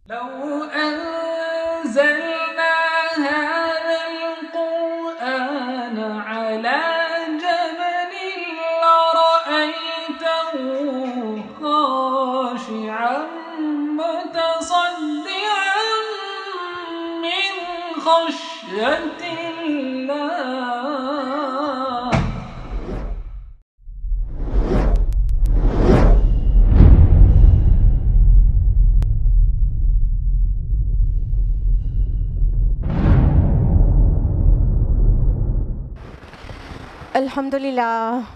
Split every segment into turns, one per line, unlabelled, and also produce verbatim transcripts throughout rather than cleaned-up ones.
لو أنزلنا هذا القرآن على جبل لرأيته خاشعا متصدعا من خشية الله.
الحمدللہ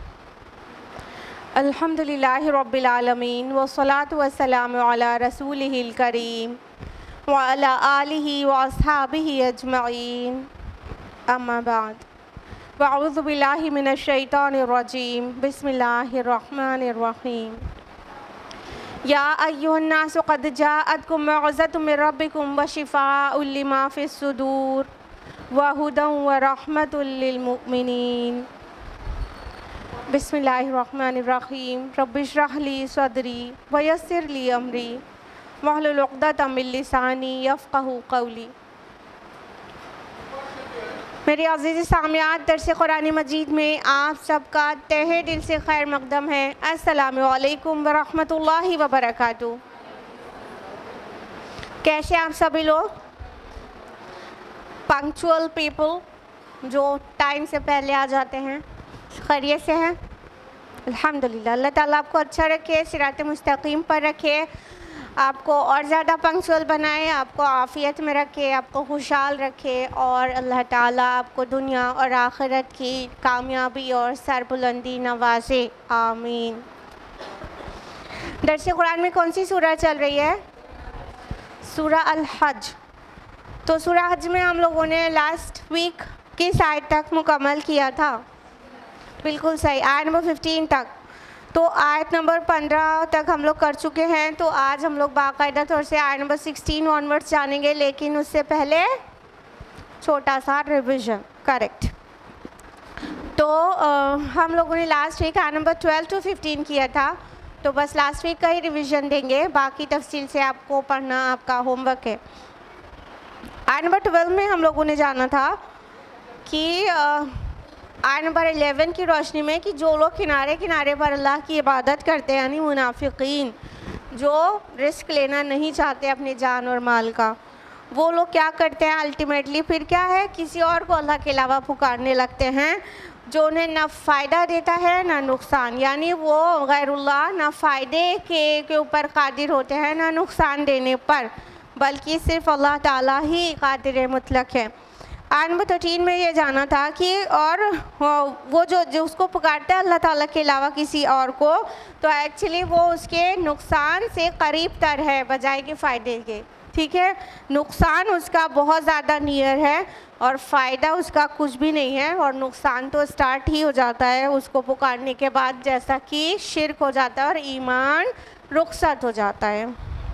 الحمدللہ رب العالمین والصلاة والسلام علی رسولہ الکریم وعلی آلہ واصحابہ اجمعین اما بعد واعوذ باللہ من الشیطان الرجیم بسم اللہ الرحمن الرحیم یا ایہا الناس قد جاءتکم موعظۃ من ربکم وشفاء لما فی الصدور وَهُدًى وَرَحْمَةٌ لِّلْمُؤْمِنِينَ. بسم اللہ الرحمن الرحیم. رب اشرح لی صدری ویسر لی امری واحلل عقدۃ من لسانی یفقہوا قولی. میرے عزیز سامعات، درس قرآن مجید میں آپ سب کا تہہ دل سے خیر مقدم ہے. السلام علیکم ورحمۃ اللہ وبرکاتہ. کیسے آپ سبھی لوگ؟ پنکچول پیپل جو ٹائم سے پہلے آ جاتے ہیں، خیریت سے ہیں؟ الحمدللہ. اللہ تعالیٰ آپ کو اچھا رکھے، صراط مستقیم پر رکھے، آپ کو اور زیادہ پنکچول بنائے، آپ کو عافیت میں رکھے، آپ کو خوشحال رکھے، اور اللہ تعالیٰ آپ کو دنیا اور آخرت کی کامیابی اور سربلندی نوازے. آمین. درس قرآن میں کون سی سورہ چل رہی ہے؟ سورہ الحج. تو سورہ حج میں ہم لوگوں نے لاسٹ ویک کس آیت تک مکمل کیا تھا؟ بالکل صحیح، آیت نمبر ففٹین تک. تو آیت نمبر پندرہ تک ہم لوگ کر چکے ہیں. تو آج ہم لوگ باقاعدہ طور سے آیت نمبر سکسٹین آنورڈس جانیں گے، لیکن اس سے پہلے چھوٹا سا ریویژن. کریکٹ. تو ہم لوگوں نے لاسٹ ویک آیت نمبر ٹویلو ٹو ففٹین کیا تھا. تو بس لاسٹ ویک کا ہی ریویژن دیں گے، باقی تفصیل سے آپ کو پڑھنا آپ کا ہوم ورک ہے. آیت نمبر ٹویلو میں ہم لوگوں نے جانا تھا کہ آیت نمبر الیون کی روشنی میں کہ جو لوگ کنارے کنارے پر اللہ کی عبادت کرتے ہیں، یعنی منافقین جو رسک لینا نہیں چاہتے اپنے جان اور مال کا، وہ لوگ کیا کرتے ہیں الٹیمیٹلی؟ پھر کیا ہے، کسی اور کو اللہ کے علاوہ پکارنے لگتے ہیں جو انہیں نہ فائدہ دیتا ہے نہ نقصان. یعنی وہ غیر اللہ نہ فائدے کے کے اوپر قادر ہوتے ہیں نہ نقصان دینے پر، بلکہ صرف اللہ تعالیٰ ہی قادر مطلق ہے. آیت نمبر تھرٹین میں یہ جانا تھا کہ اور وہ جو جو اس کو پکارتا ہے اللہ تعالیٰ کے علاوہ کسی اور کو، تو ایکچولی وہ اس کے نقصان سے قریب تر ہے بجائے کہ فائدے کے. ٹھیک ہے، نقصان اس کا بہت زیادہ نیئر ہے اور فائدہ اس کا کچھ بھی نہیں ہے، اور نقصان تو اسٹارٹ ہی ہو جاتا ہے اس کو پکارنے کے بعد، جیسا کہ شرک ہو جاتا ہے اور ایمان رخصت ہو جاتا ہے.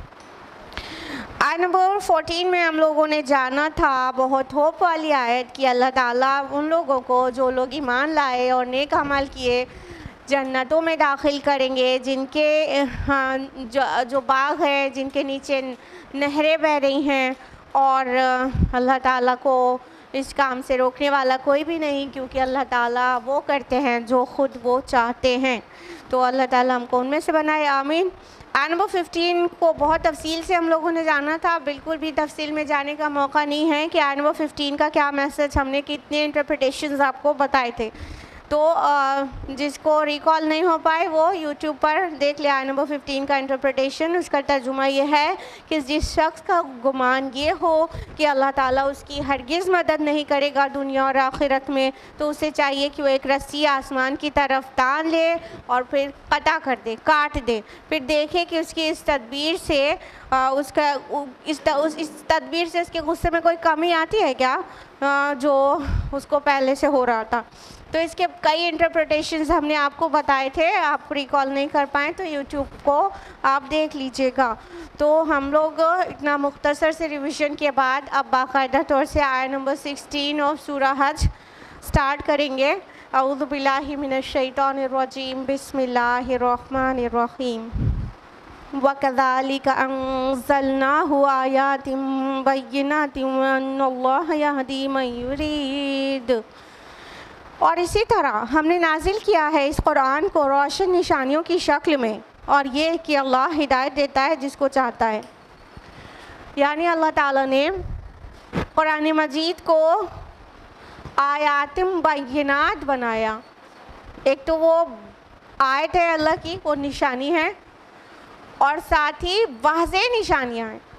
آیت نمبر فورٹین میں ہم لوگوں نے جانا تھا بہت ہوپ والی آیت کہ اللہ تعالیٰ ان لوگوں کو جو لوگ ایمان لائے اور نیک عمل کیے جنتوں میں داخل کریں گے، جن کے جو باغ ہیں، جن کے نیچے نہریں بہہ رہی ہیں، اور اللہ تعالیٰ کو اس کام سے روکنے والا کوئی بھی نہیں، کیونکہ اللہ تعالیٰ وہ کرتے ہیں جو خود وہ چاہتے ہیں. تو اللہ تعالیٰ ہم کو ان میں سے بنائے. آمین. آیت نمبر ففٹین کو بہت تفصیل سے ہم لوگوں نے جانا تھا. بالکل بھی تفصیل میں جانے کا موقع نہیں ہے کہ آیت نمبر ففٹین کا کیا میسج، ہم نے کتنے انٹرپریٹیشنز آپ کو بتائے تھے. تو جس کو ریکال نہیں ہو پائے وہ یوٹیوب پر دیکھ لے آیت نمبر ففٹین کا انٹرپریٹیشن. اس کا ترجمہ یہ ہے کہ جس شخص کا گمان یہ ہو کہ اللہ تعالیٰ اس کی ہرگز مدد نہیں کرے گا دنیا اور آخرت میں، تو اسے چاہیے کہ وہ ایک رسی آسمان کی طرف تان لے اور پھر قطع کر دے، کاٹ دے، پھر دیکھے کہ اس کی اس تدبیر سے اس کا اس اس تدبیر سے اس کے غصے میں کوئی کمی آتی ہے کیا جو اس کو پہلے سے ہو رہا تھا. تو اس کے کئی انٹرپریٹیشنز ہم نے آپ کو بتائے تھے، آپ ریکال نہیں کر پائیں تو یوٹیوب کو آپ دیکھ لیجئے گا. تو ہم لوگ اتنا مختصر سے ریویژن کے بعد اب باقاعدہ طور سے آیت نمبر سکسٹین آف سورہ حج سٹارٹ کریں گے. اعوذ باللہ من الشیطان الرجیم. بسم اللہ الرحمن الرحیم. وَكَذَلِكَ أَنزَلْنَاهُ آيَاتٍ بَيِّنَاتٍ وَأَنَّ اللَّهَ يَهْدِي مَن يُرِيدُ۔ اور اسی طرح ہم نے نازل کیا ہے اس قرآن کو روشن نشانیوں کی شکل میں، اور یہ کہ اللہ ہدایت دیتا ہے جس کو چاہتا ہے۔ یعنی اللہ تعالیٰ نے قرآن مجید کو آیات بینات بنایا۔ ایک تو وہ آیت ہے اللہ کی، وہ نشانی ہے، اور ساتھ ہی واضح نشانیاں ہیں۔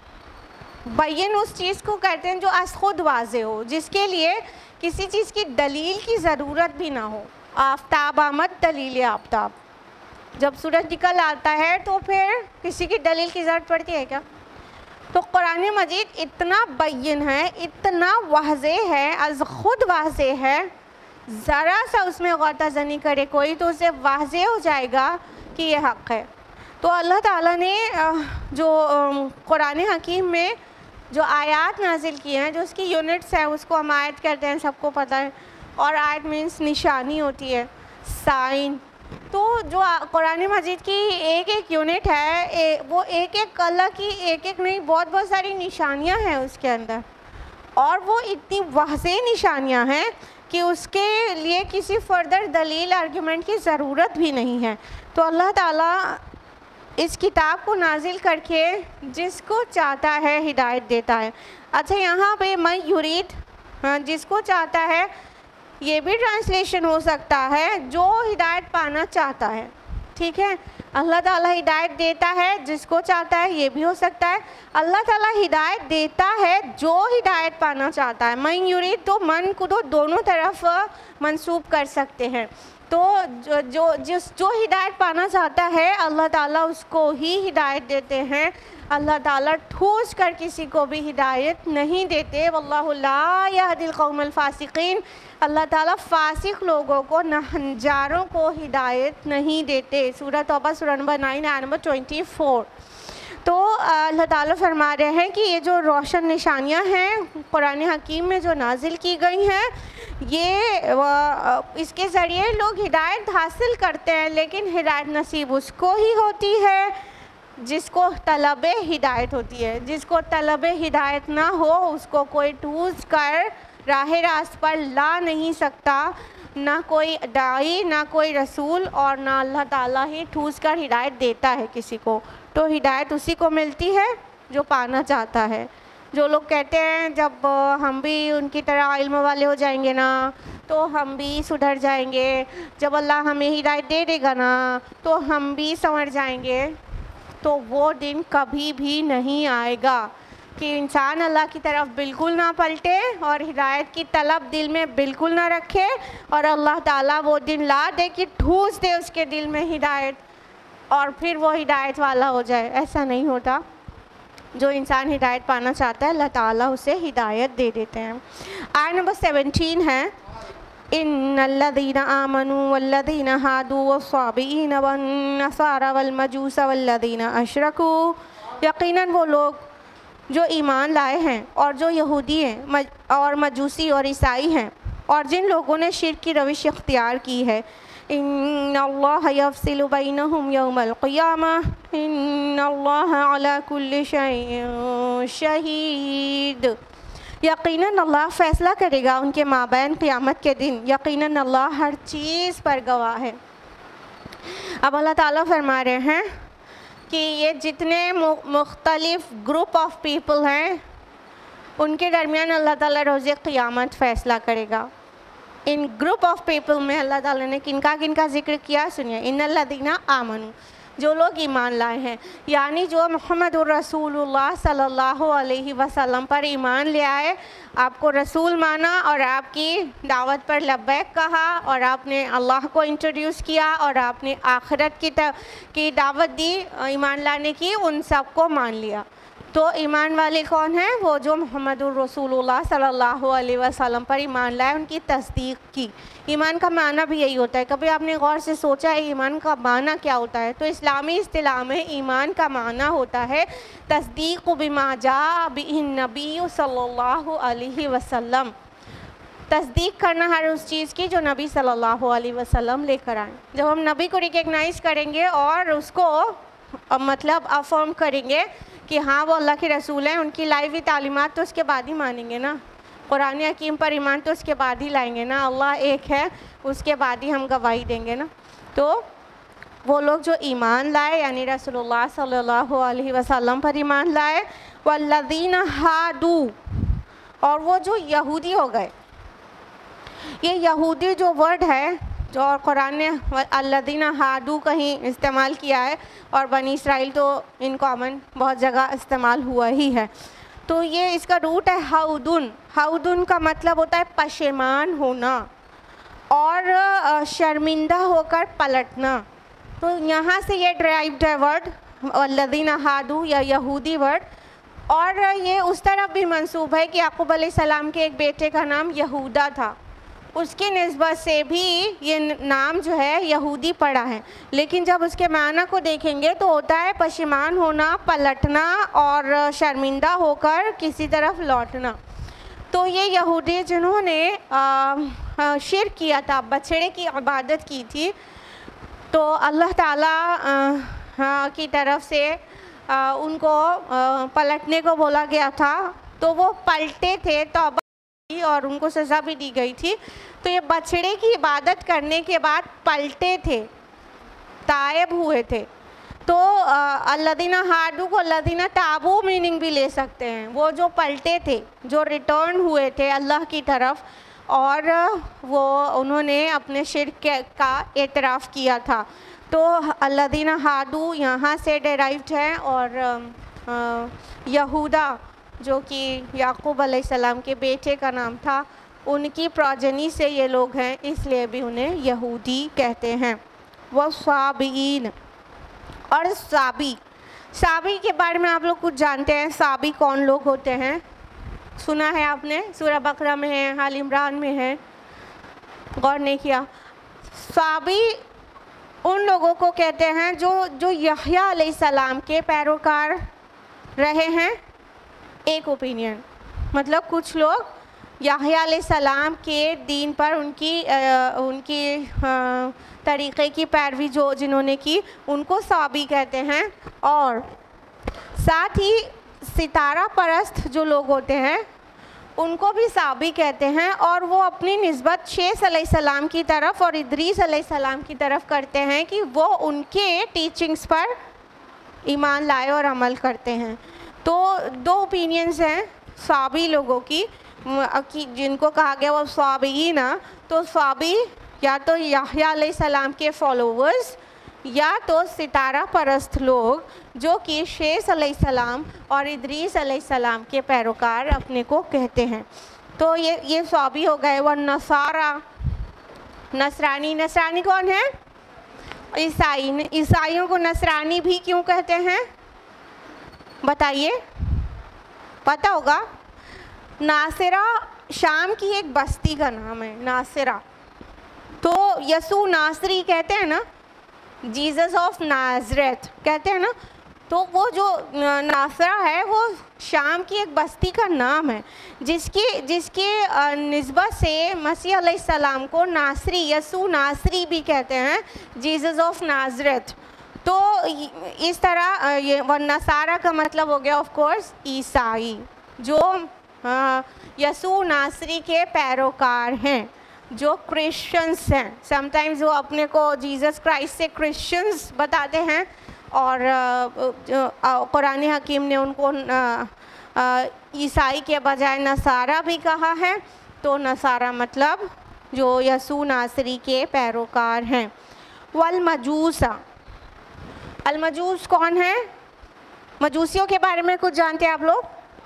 بین اس چیز کو کہتے ہیں جو از خود واضح ہو، جس کے لیے کسی چیز کی دلیل کی ضرورت بھی نہ ہو۔ آفتاب آمد دلیل آفتاب، جب سورج نکل آتا ہے تو پھر کسی کی دلیل کی ضرورت پڑتی ہے کیا؟ تو قرآن مجید اتنا بین ہے، اتنا واضح ہے، از خود واضح ہے، ذرا سا اس میں غوطہ زنی کرے کوئی تو اسے واضح ہو جائے گا کہ یہ حق ہے۔ تو اللہ تعالیٰ نے جو قرآن حکیم میں جو آیات نازل کی ہیں، جو اس کی یونٹس ہیں، اس کو ہم آیت کہتے ہیں، سب کو پتہ ہے، اور آیت مینس نشانی ہوتی ہے، سائن۔ تو جو قرآن مجید کی ایک ایک یونٹ ہے، وہ ایک ایک اللہ کی ایک ایک نہیں، بہت بہت ساری نشانیاں ہیں اس کے اندر، اور وہ اتنی واضح نشانیاں ہیں کہ اس کے لیے کسی فردر دلیل آرگیومنٹ کی ضرورت بھی نہیں ہے۔ تو اللہ تعالیٰ اس کتاب کو نازل کر کے جس کو چاہتا ہے ہدایت دیتا ہے۔ اچھا، یہاں پہ من یرید، جس کو چاہتا ہے، یہ بھی ٹرانسلیشن ہو سکتا ہے جو ہدایت پانا چاہتا ہے، ٹھیک ہے؟ اللہ تعالیٰ ہدایت دیتا ہے جس کو چاہتا ہے، یہ بھی ہو سکتا ہے۔ اللہ تعالیٰ ہدایت دیتا ہے جو ہدایت پانا چاہتا ہے۔ من یرید تو من کو تو دونوں طرف منسوب کر سکتے ہیں۔ تو جو جس جو ہدایت پانا چاہتا ہے اللہ تعالیٰ اس کو ہی ہدایت دیتے ہیں۔ اللہ تعالیٰ ٹھوس کر کسی کو بھی ہدایت نہیں دیتے۔ واللہ لا یہدی القوم الفاسقین، اللہ تعالیٰ فاسق لوگوں کو، نہنجاروں کو ہدایت نہیں دیتے۔ سورہ توبہ سورہ نمبر نائن آیت نمبر ٹوئنٹی فور۔ تو اللہ تعالیٰ فرما رہے ہیں کہ یہ جو روشن نشانیاں ہیں قرآن حکیم میں جو نازل کی گئی ہیں، یہ اس کے ذریعے لوگ ہدایت حاصل کرتے ہیں، لیکن ہدایت نصیب اس کو ہی ہوتی ہے جس کو طلب ہدایت ہوتی ہے۔ جس کو طلب ہدایت نہ ہو اس کو کوئی ٹھوس کر راہ راست پر لا نہیں سکتا، نہ کوئی داعی، نہ کوئی رسول، اور نہ اللہ تعالیٰ ہی ٹھوس کر ہدایت دیتا ہے کسی کو۔ تو ہدایت اسی کو ملتی ہے جو پانا چاہتا ہے۔ جو لوگ کہتے ہیں جب ہم بھی ان کی طرح علم والے ہو جائیں گے نا تو ہم بھی سدھر جائیں گے، جب اللہ ہمیں ہدایت دے دے گا نا تو ہم بھی سنور جائیں گے، تو وہ دن کبھی بھی نہیں آئے گا کہ انسان اللہ کی طرف بالکل نہ پلٹے اور ہدایت کی طلب دل میں بالکل نہ رکھے، اور اللہ تعالیٰ وہ دن لا دے کہ ٹھوس دے اس کے دل میں ہدایت، اور پھر وہ ہدایت والا ہو جائے۔ ایسا نہیں ہوتا۔ جو انسان ہدایت پانا چاہتا ہے اللہ تعالیٰ اسے ہدایت دے دیتے ہیں۔ آیت نمبر سیونٹین ہے، ان الذین آمنوا والذین ہادوا والصابئین والنصارى والمجوس والذین اشرکوا، یقیناً وہ لوگ جو ایمان لائے ہیں اور جو یہودی ہیں اور مجوسی اور عیسائی ہیں اور جن لوگوں نے شرک کی روش اختیار کی ہے، ان اللہ یفصل بینہم یوم القیامہ ان اللہ علی کل شیء شہید، یقیناً اللہ فیصلہ کرے گا ان کے مابین قیامت کے دن، یقیناً اللہ ہر چیز پر گواہ ہے۔ اب اللہ تعالیٰ فرما رہے ہیں کہ یہ جتنے مختلف گروپ آف پیپل ہیں ان کے درمیان اللہ تعالیٰ روز قیامت فیصلہ کرے گا۔ ان گروپ آف پیپل میں اللہ تعالیٰ نے کن کا کن کا ذکر کیا سنیے، ان الذین آمنوا، جو لوگ ایمان لائے ہیں، یعنی جو محمد الرسول اللہ صلی اللہ علیہ وسلم پر ایمان لے آئے، آپ کو رسول مانا اور آپ کی دعوت پر لبیک کہا، اور آپ نے اللہ کو انٹروڈیوس کیا، اور آپ نے آخرت کی کی دعوت دی ایمان لانے کی، ان سب کو مان لیا۔ تو ایمان والے کون ہیں؟ وہ جو محمد الرسول اللہ صلی اللہ علیہ وسلم پر ایمان لائے، ان کی تصدیق کی۔ ایمان کا معنی بھی یہی ہوتا ہے۔ کبھی آپ نے غور سے سوچا ہے ایمان کا معنی کیا ہوتا ہے؟ تو اسلامی اصطلاح میں ایمان کا معنی ہوتا ہے تصدیق بما جاء بہ النبی صلی اللہ علیہ وسلم، تصدیق کرنا ہر اس چیز کی جو نبی صلی اللہ علیہ وسلم لے کر آئیں۔ جب ہم نبی کو ریکگنائز کریں گے اور اس کو مطلب افرم کریں گے کہ ہاں وہ اللہ کے رسول ہیں, ان کی لائی ہوئی تعلیمات تو اس کے بعد ہی مانیں گے نا, قرآن حکیم پر ایمان تو اس کے بعد ہی لائیں گے نا, اللہ ایک ہے اس کے بعد ہی ہم گواہی دیں گے نا. تو وہ لوگ جو ایمان لائے یعنی رسول اللہ صلی اللہ علیہ وسلم پر ایمان لائے, والذین ہادو, اور وہ جو یہودی ہو گئے. یہ یہودی جو ورڈ ہے جو قرآن نے الذین ہادو کہیں استعمال کیا ہے, اور بنی اسرائیل تو ان کامن بہت جگہ استعمال ہوا ہی ہے. تو یہ اس کا روٹ ہے ہودن. ہودن کا مطلب ہوتا ہے پشیمان ہونا اور شرمندہ ہو کر پلٹنا. تو یہاں سے یہ ڈرائیوڈ ہے ورڈ الذین ہادو یا یہودی ورڈ. اور یہ اس طرف بھی منسوب ہے کہ یعقوب علیہ السلام کے ایک بیٹے کا نام یہودا تھا, اس کی نسبت سے بھی یہ نام جو ہے یہودی پڑا ہے. لیکن جب اس کے معنی کو دیکھیں گے تو ہوتا ہے پشیمان ہونا, پلٹنا اور شرمندہ ہو کر کسی طرف لوٹنا. تو یہ یہودی جنہوں نے شرک کیا تھا, بچھڑے کی عبادت کی تھی, تو اللہ تعالیٰ کی طرف سے ان کو پلٹنے کو بولا گیا تھا, تو وہ پلٹے تھے, توبہ کی اور ان کو سزا بھی دی گئی تھی. تو یہ بچھڑے کی عبادت کرنے کے بعد پلٹے تھے, تائب ہوئے تھے. تو الذین ہادو کو الذین تابو میننگ بھی لے سکتے ہیں, وہ جو پلٹے تھے, جو ریٹرن ہوئے تھے اللہ کی طرف, اور وہ انہوں نے اپنے شرک کا اعتراف کیا تھا. تو الذین ہادو یہاں سے ڈیرائیوڈ ہے, اور یہودا جو کہ یعقوب علیہ السلام کے بیٹے کا نام تھا, ان کی پروجنی سے یہ لوگ ہیں, اس لیے بھی انہیں یہودی کہتے ہیں. والصابئین, اور صابی, صابی کے بارے میں آپ لوگ کچھ جانتے ہیں؟ صابی کون لوگ ہوتے ہیں؟ سنا ہے آپ نے, سورہ بقرہ میں ہے, آل عمران میں ہے, غور نہیں کیا؟ صابی ان لوگوں کو کہتے ہیں جو جو یحییٰ علیہ السلام کے پیروکار رہے ہیں. ایک اوپینین, مطلب کچھ لوگ یحییٰ علیہ السلام کے دین پر ان کی ان کی طریقے کی پیروی جو جنہوں نے کی, ان کو صابی کہتے ہیں. اور ساتھ ہی ستارہ پرست جو لوگ ہوتے ہیں ان کو بھی صابی کہتے ہیں, اور وہ اپنی نسبت شیث علیہ السلام کی طرف اور ادریس علیہ السلام کی طرف کرتے ہیں کہ وہ ان کے ٹیچنگز پر ایمان لائے اور عمل کرتے ہیں. تو دو اوپینینز ہیں صابی لوگوں کی, جن کو کہا گیا وہ صابئین. تو صابی یا تو یحییٰ علیہ السلام کے فالوورز یا تو ستارہ پرست لوگ جو کہ شیث علیہ السلام اور ادریس علیہ السلام کے پیروکار اپنے کو کہتے ہیں. تو یہ یہ صابی ہو گئے. والنصارا, نصرانی, نصرانی کون ہے؟ عیسائی. عیسائیوں کو نصرانی بھی کیوں کہتے ہیں بتائیے, پتہ ہوگا؟ ناصرہ شام کی ایک بستی کا نام ہے, ناصرہ. تو یسوع ناصری کہتے ہیں نا, جیزس آف نازریت کہتے ہیں نا, تو وہ جو ناصرہ ہے وہ شام کی ایک بستی کا نام ہے, جس کی جس کی نسبت سے مسیح علیہ السلام کو ناصری, یسوع ناصری بھی کہتے ہیں, جیزس آف نازریت. تو اس طرح یہ والنصارہ کا مطلب ہو گیا آف کورس عیسائی, جو یسوع ناصری کے پیروکار ہیں, جو کرسچنس ہیں. سم ٹائمز وہ اپنے کو جیزس کرائسٹ سے کرسچنس بتاتے ہیں, اور قرآن حکیم نے ان کو عیسائی کے بجائے نصارہ بھی کہا ہے. تو نصارہ مطلب جو یسوع ناصری کے پیروکار ہیں. والمجوس, المجوس کون ہیں؟ مجوسیوں کے بارے میں کچھ جانتے ہیں آپ لوگ؟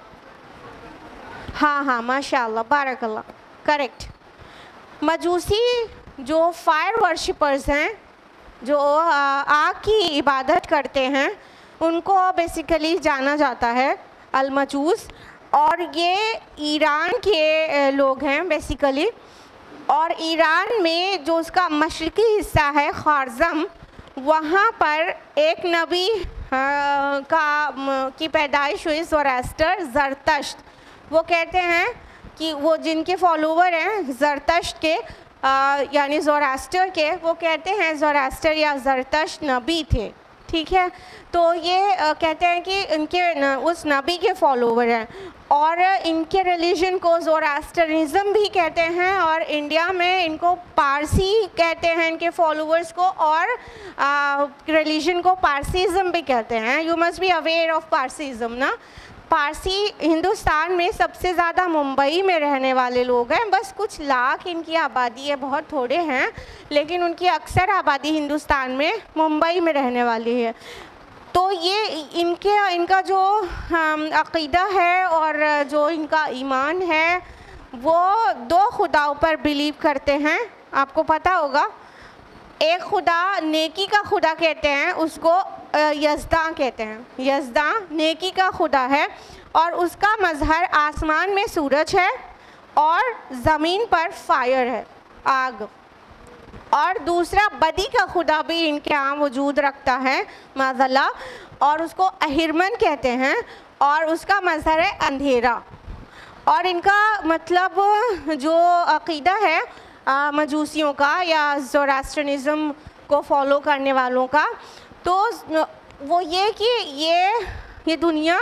ہاں ہاں ماشاء اللہ, بارک اللہ, کریکٹ. مجوسی جو فائر ورشپرز ہیں, جو آگ کی عبادت کرتے ہیں, ان کو بیسیکلی جانا جاتا ہے المجوس. اور یہ ایران کے لوگ ہیں بیسیکلی, اور ایران میں جو اس کا مشرقی حصہ ہے خوارزم, وہاں پر ایک نبی کا کی پیدائش ہوئی, زوراستر, زرتشت. وہ کہتے ہیں کہ وہ جن کے فالوور ہیں زرتشت کے یعنی زوراستر کے, وہ کہتے ہیں زوراستر یا زرتشت نبی تھے, ٹھیک ہے. تو یہ کہتے ہیں کہ ان کے اس نبی کے فالوور ہیں اور ان کے ریلیجن کو زوراسٹرزم بھی کہتے ہیں اور انڈیا میں ان کو پارسی کہتے ہیں ان کے فالوورس کو, اور ریلیجن کو پارسیزم بھی کہتے ہیں. You must be aware of Parsism نا. پارسی ہندوستان میں سب سے زیادہ ممبئی میں رہنے والے لوگ ہیں, بس کچھ لاکھ ان کی آبادی ہے, بہت تھوڑے ہیں, لیکن ان کی اکثر آبادی ہندوستان میں ممبئی میں رہنے والی ہے. تو یہ ان کے ان کا جو عقیدہ ہے اور جو ان کا ایمان ہے وہ دو خداؤں پر بلیو کرتے ہیں. آپ کو پتہ ہوگا ایک خدا نیکی کا خدا کہتے ہیں, اس کو یزداں کہتے ہیں. یزداں نیکی کا خدا ہے اور اس کا مظہر آسمان میں سورج ہے اور زمین پر فائر ہے, آگ. اور دوسرا بدی کا خدا بھی ان کے ہاں وجود رکھتا ہے معاذ اللہ, اور اس کو اہرمن کہتے ہیں اور اس کا مظہر ہے اندھیرا. اور ان کا مطلب جو عقیدہ ہے مجوسیوں کا یا زوراسٹرنزم کو فالو کرنے والوں کا, تو وہ یہ کہ یہ یہ دنیا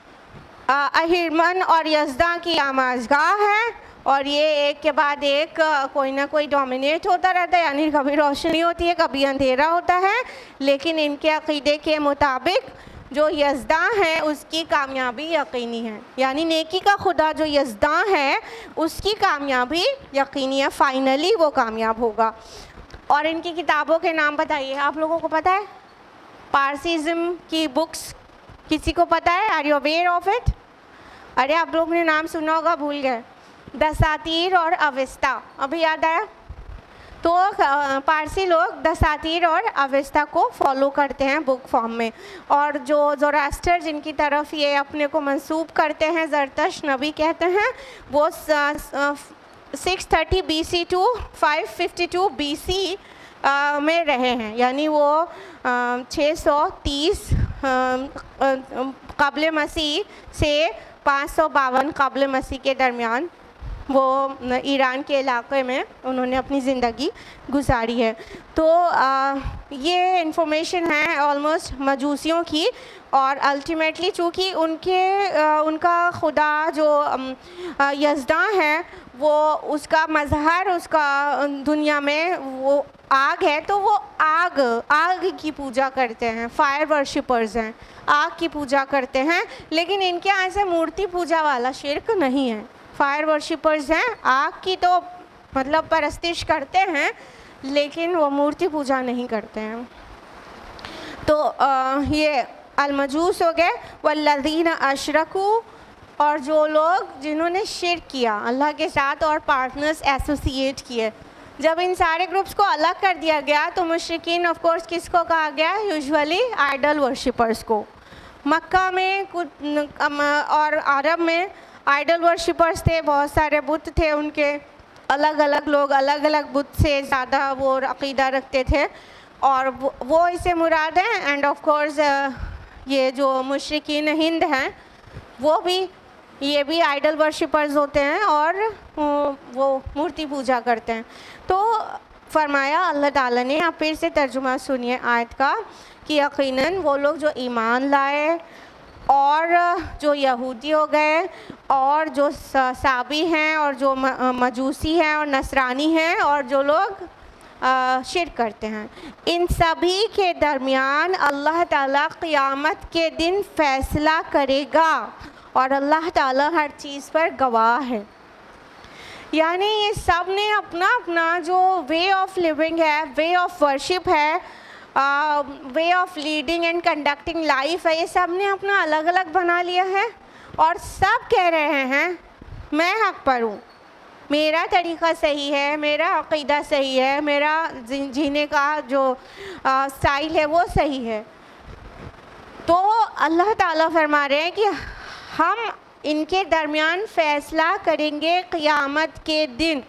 اہرمن اور یزداں کی آمازگاہ ہے اور یہ ایک کے بعد ایک کوئی نہ کوئی ڈومینیٹ ہوتا رہتا ہے, یعنی کبھی روشنی ہوتی ہے کبھی اندھیرا ہوتا ہے. لیکن ان کے عقیدے کے مطابق جو یزداں ہے اس کی کامیابی یقینی ہے, یعنی نیکی کا خدا جو یزداں ہے اس کی کامیابی یقینی ہے, فائنلی وہ کامیاب ہوگا. اور ان کی کتابوں کے نام بتائیے, آپ لوگوں کو پتہ ہے پارسیزم کی بکس کسی کو پتہ ہے؟ Are you aware of it? ارے آپ لوگ نے نام سنا ہوگا, بھول گئے. دساتیر اور اوستا, ابھی یاد آیا؟ تو پارسی لوگ دساتیر اور اوستا کو فالو کرتے ہیں بک فارم میں, اور جو زوراسٹر جن کی طرف یہ اپنے کو منسوب کرتے ہیں زرتش نبی کہتے ہیں, وہ six thirty BC to five fifty two ٹو بی سی میں رہے ہیں, یعنی وہ چھ سو تیس قبل مسیح سے پانچ سو باون قبل مسیح کے درمیان وہ ایران کے علاقے میں انہوں نے اپنی زندگی گزاری ہے. تو یہ انفارمیشن ہے آلموسٹ مجوسیوں کی, اور الٹیمیٹلی چونکہ ان کے ان کا خدا جو یزداں ہے وہ اس کا مظہر اس کا دنیا میں وہ آگ ہے, تو وہ آگ آگ کی پوجا کرتے ہیں, فائر ورشپرز ہیں, آگ کی پوجا کرتے ہیں. لیکن ان کے یہاں سے مورتی پوجا والا شرک نہیں ہے, فائر ورشپرز ہیں, آگ کی تو مطلب پرستش کرتے ہیں لیکن وہ مورتی پوجا نہیں کرتے ہیں. تو یہ المجوس ہو گئے. والذین اشرکوا, اور جو لوگ جنہوں نے شرک کیا اللہ کے ساتھ اور پارٹنرز ایسوسیٹ کیے. جب ان سارے گروپس کو الگ کر دیا گیا تو مشرکین آف کورس کس کو کہا گیا؟ یوزولی آئیڈل ورشپرز کو. مکہ میں اور عرب میں آئیڈل ورشپرز تھے, بہت سارے بت تھے ان کے, الگ الگ لوگ الگ الگ بت سے زیادہ وہ عقیدہ رکھتے تھے, اور وہ اس سے مراد ہیں. اینڈ آف کورس یہ جو مشرکین ہند ہیں وہ بھی یہ بھی آئیڈل ورشپرز ہوتے ہیں اور وہ مورتی پوجا کرتے ہیں. تو فرمایا اللہ تعالیٰ نے, آپ پھر سے ترجمہ سنیے آیت کا, کہ یقیناً وہ لوگ جو ایمان لائے اور جو یہودی ہو گئے اور جو سابی ہیں اور جو مجوسی ہیں اور نصرانی ہیں اور جو لوگ شرک کرتے ہیں, ان سبھی کے درمیان اللہ تعالیٰ قیامت کے دن فیصلہ کرے گا اور اللہ تعالیٰ ہر چیز پر گواہ ہے. یعنی یہ سب نے اپنا اپنا جو وے آف لیونگ ہے, وے آف ورشپ ہے, way of leading and conducting life ہے, یہ سب نے اپنا الگ الگ بنا لیا ہے اور سب کہہ رہے ہیں میں حق پر ہوں, میرا طریقہ صحیح ہے, میرا عقیدہ صحیح ہے, میرا جینے کا جو اسٹائل ہے وہ صحیح ہے. تو اللہ تعالیٰ فرما رہے ہیں کہ ہم ان کے درمیان فیصلہ کریں گے قیامت کے دن.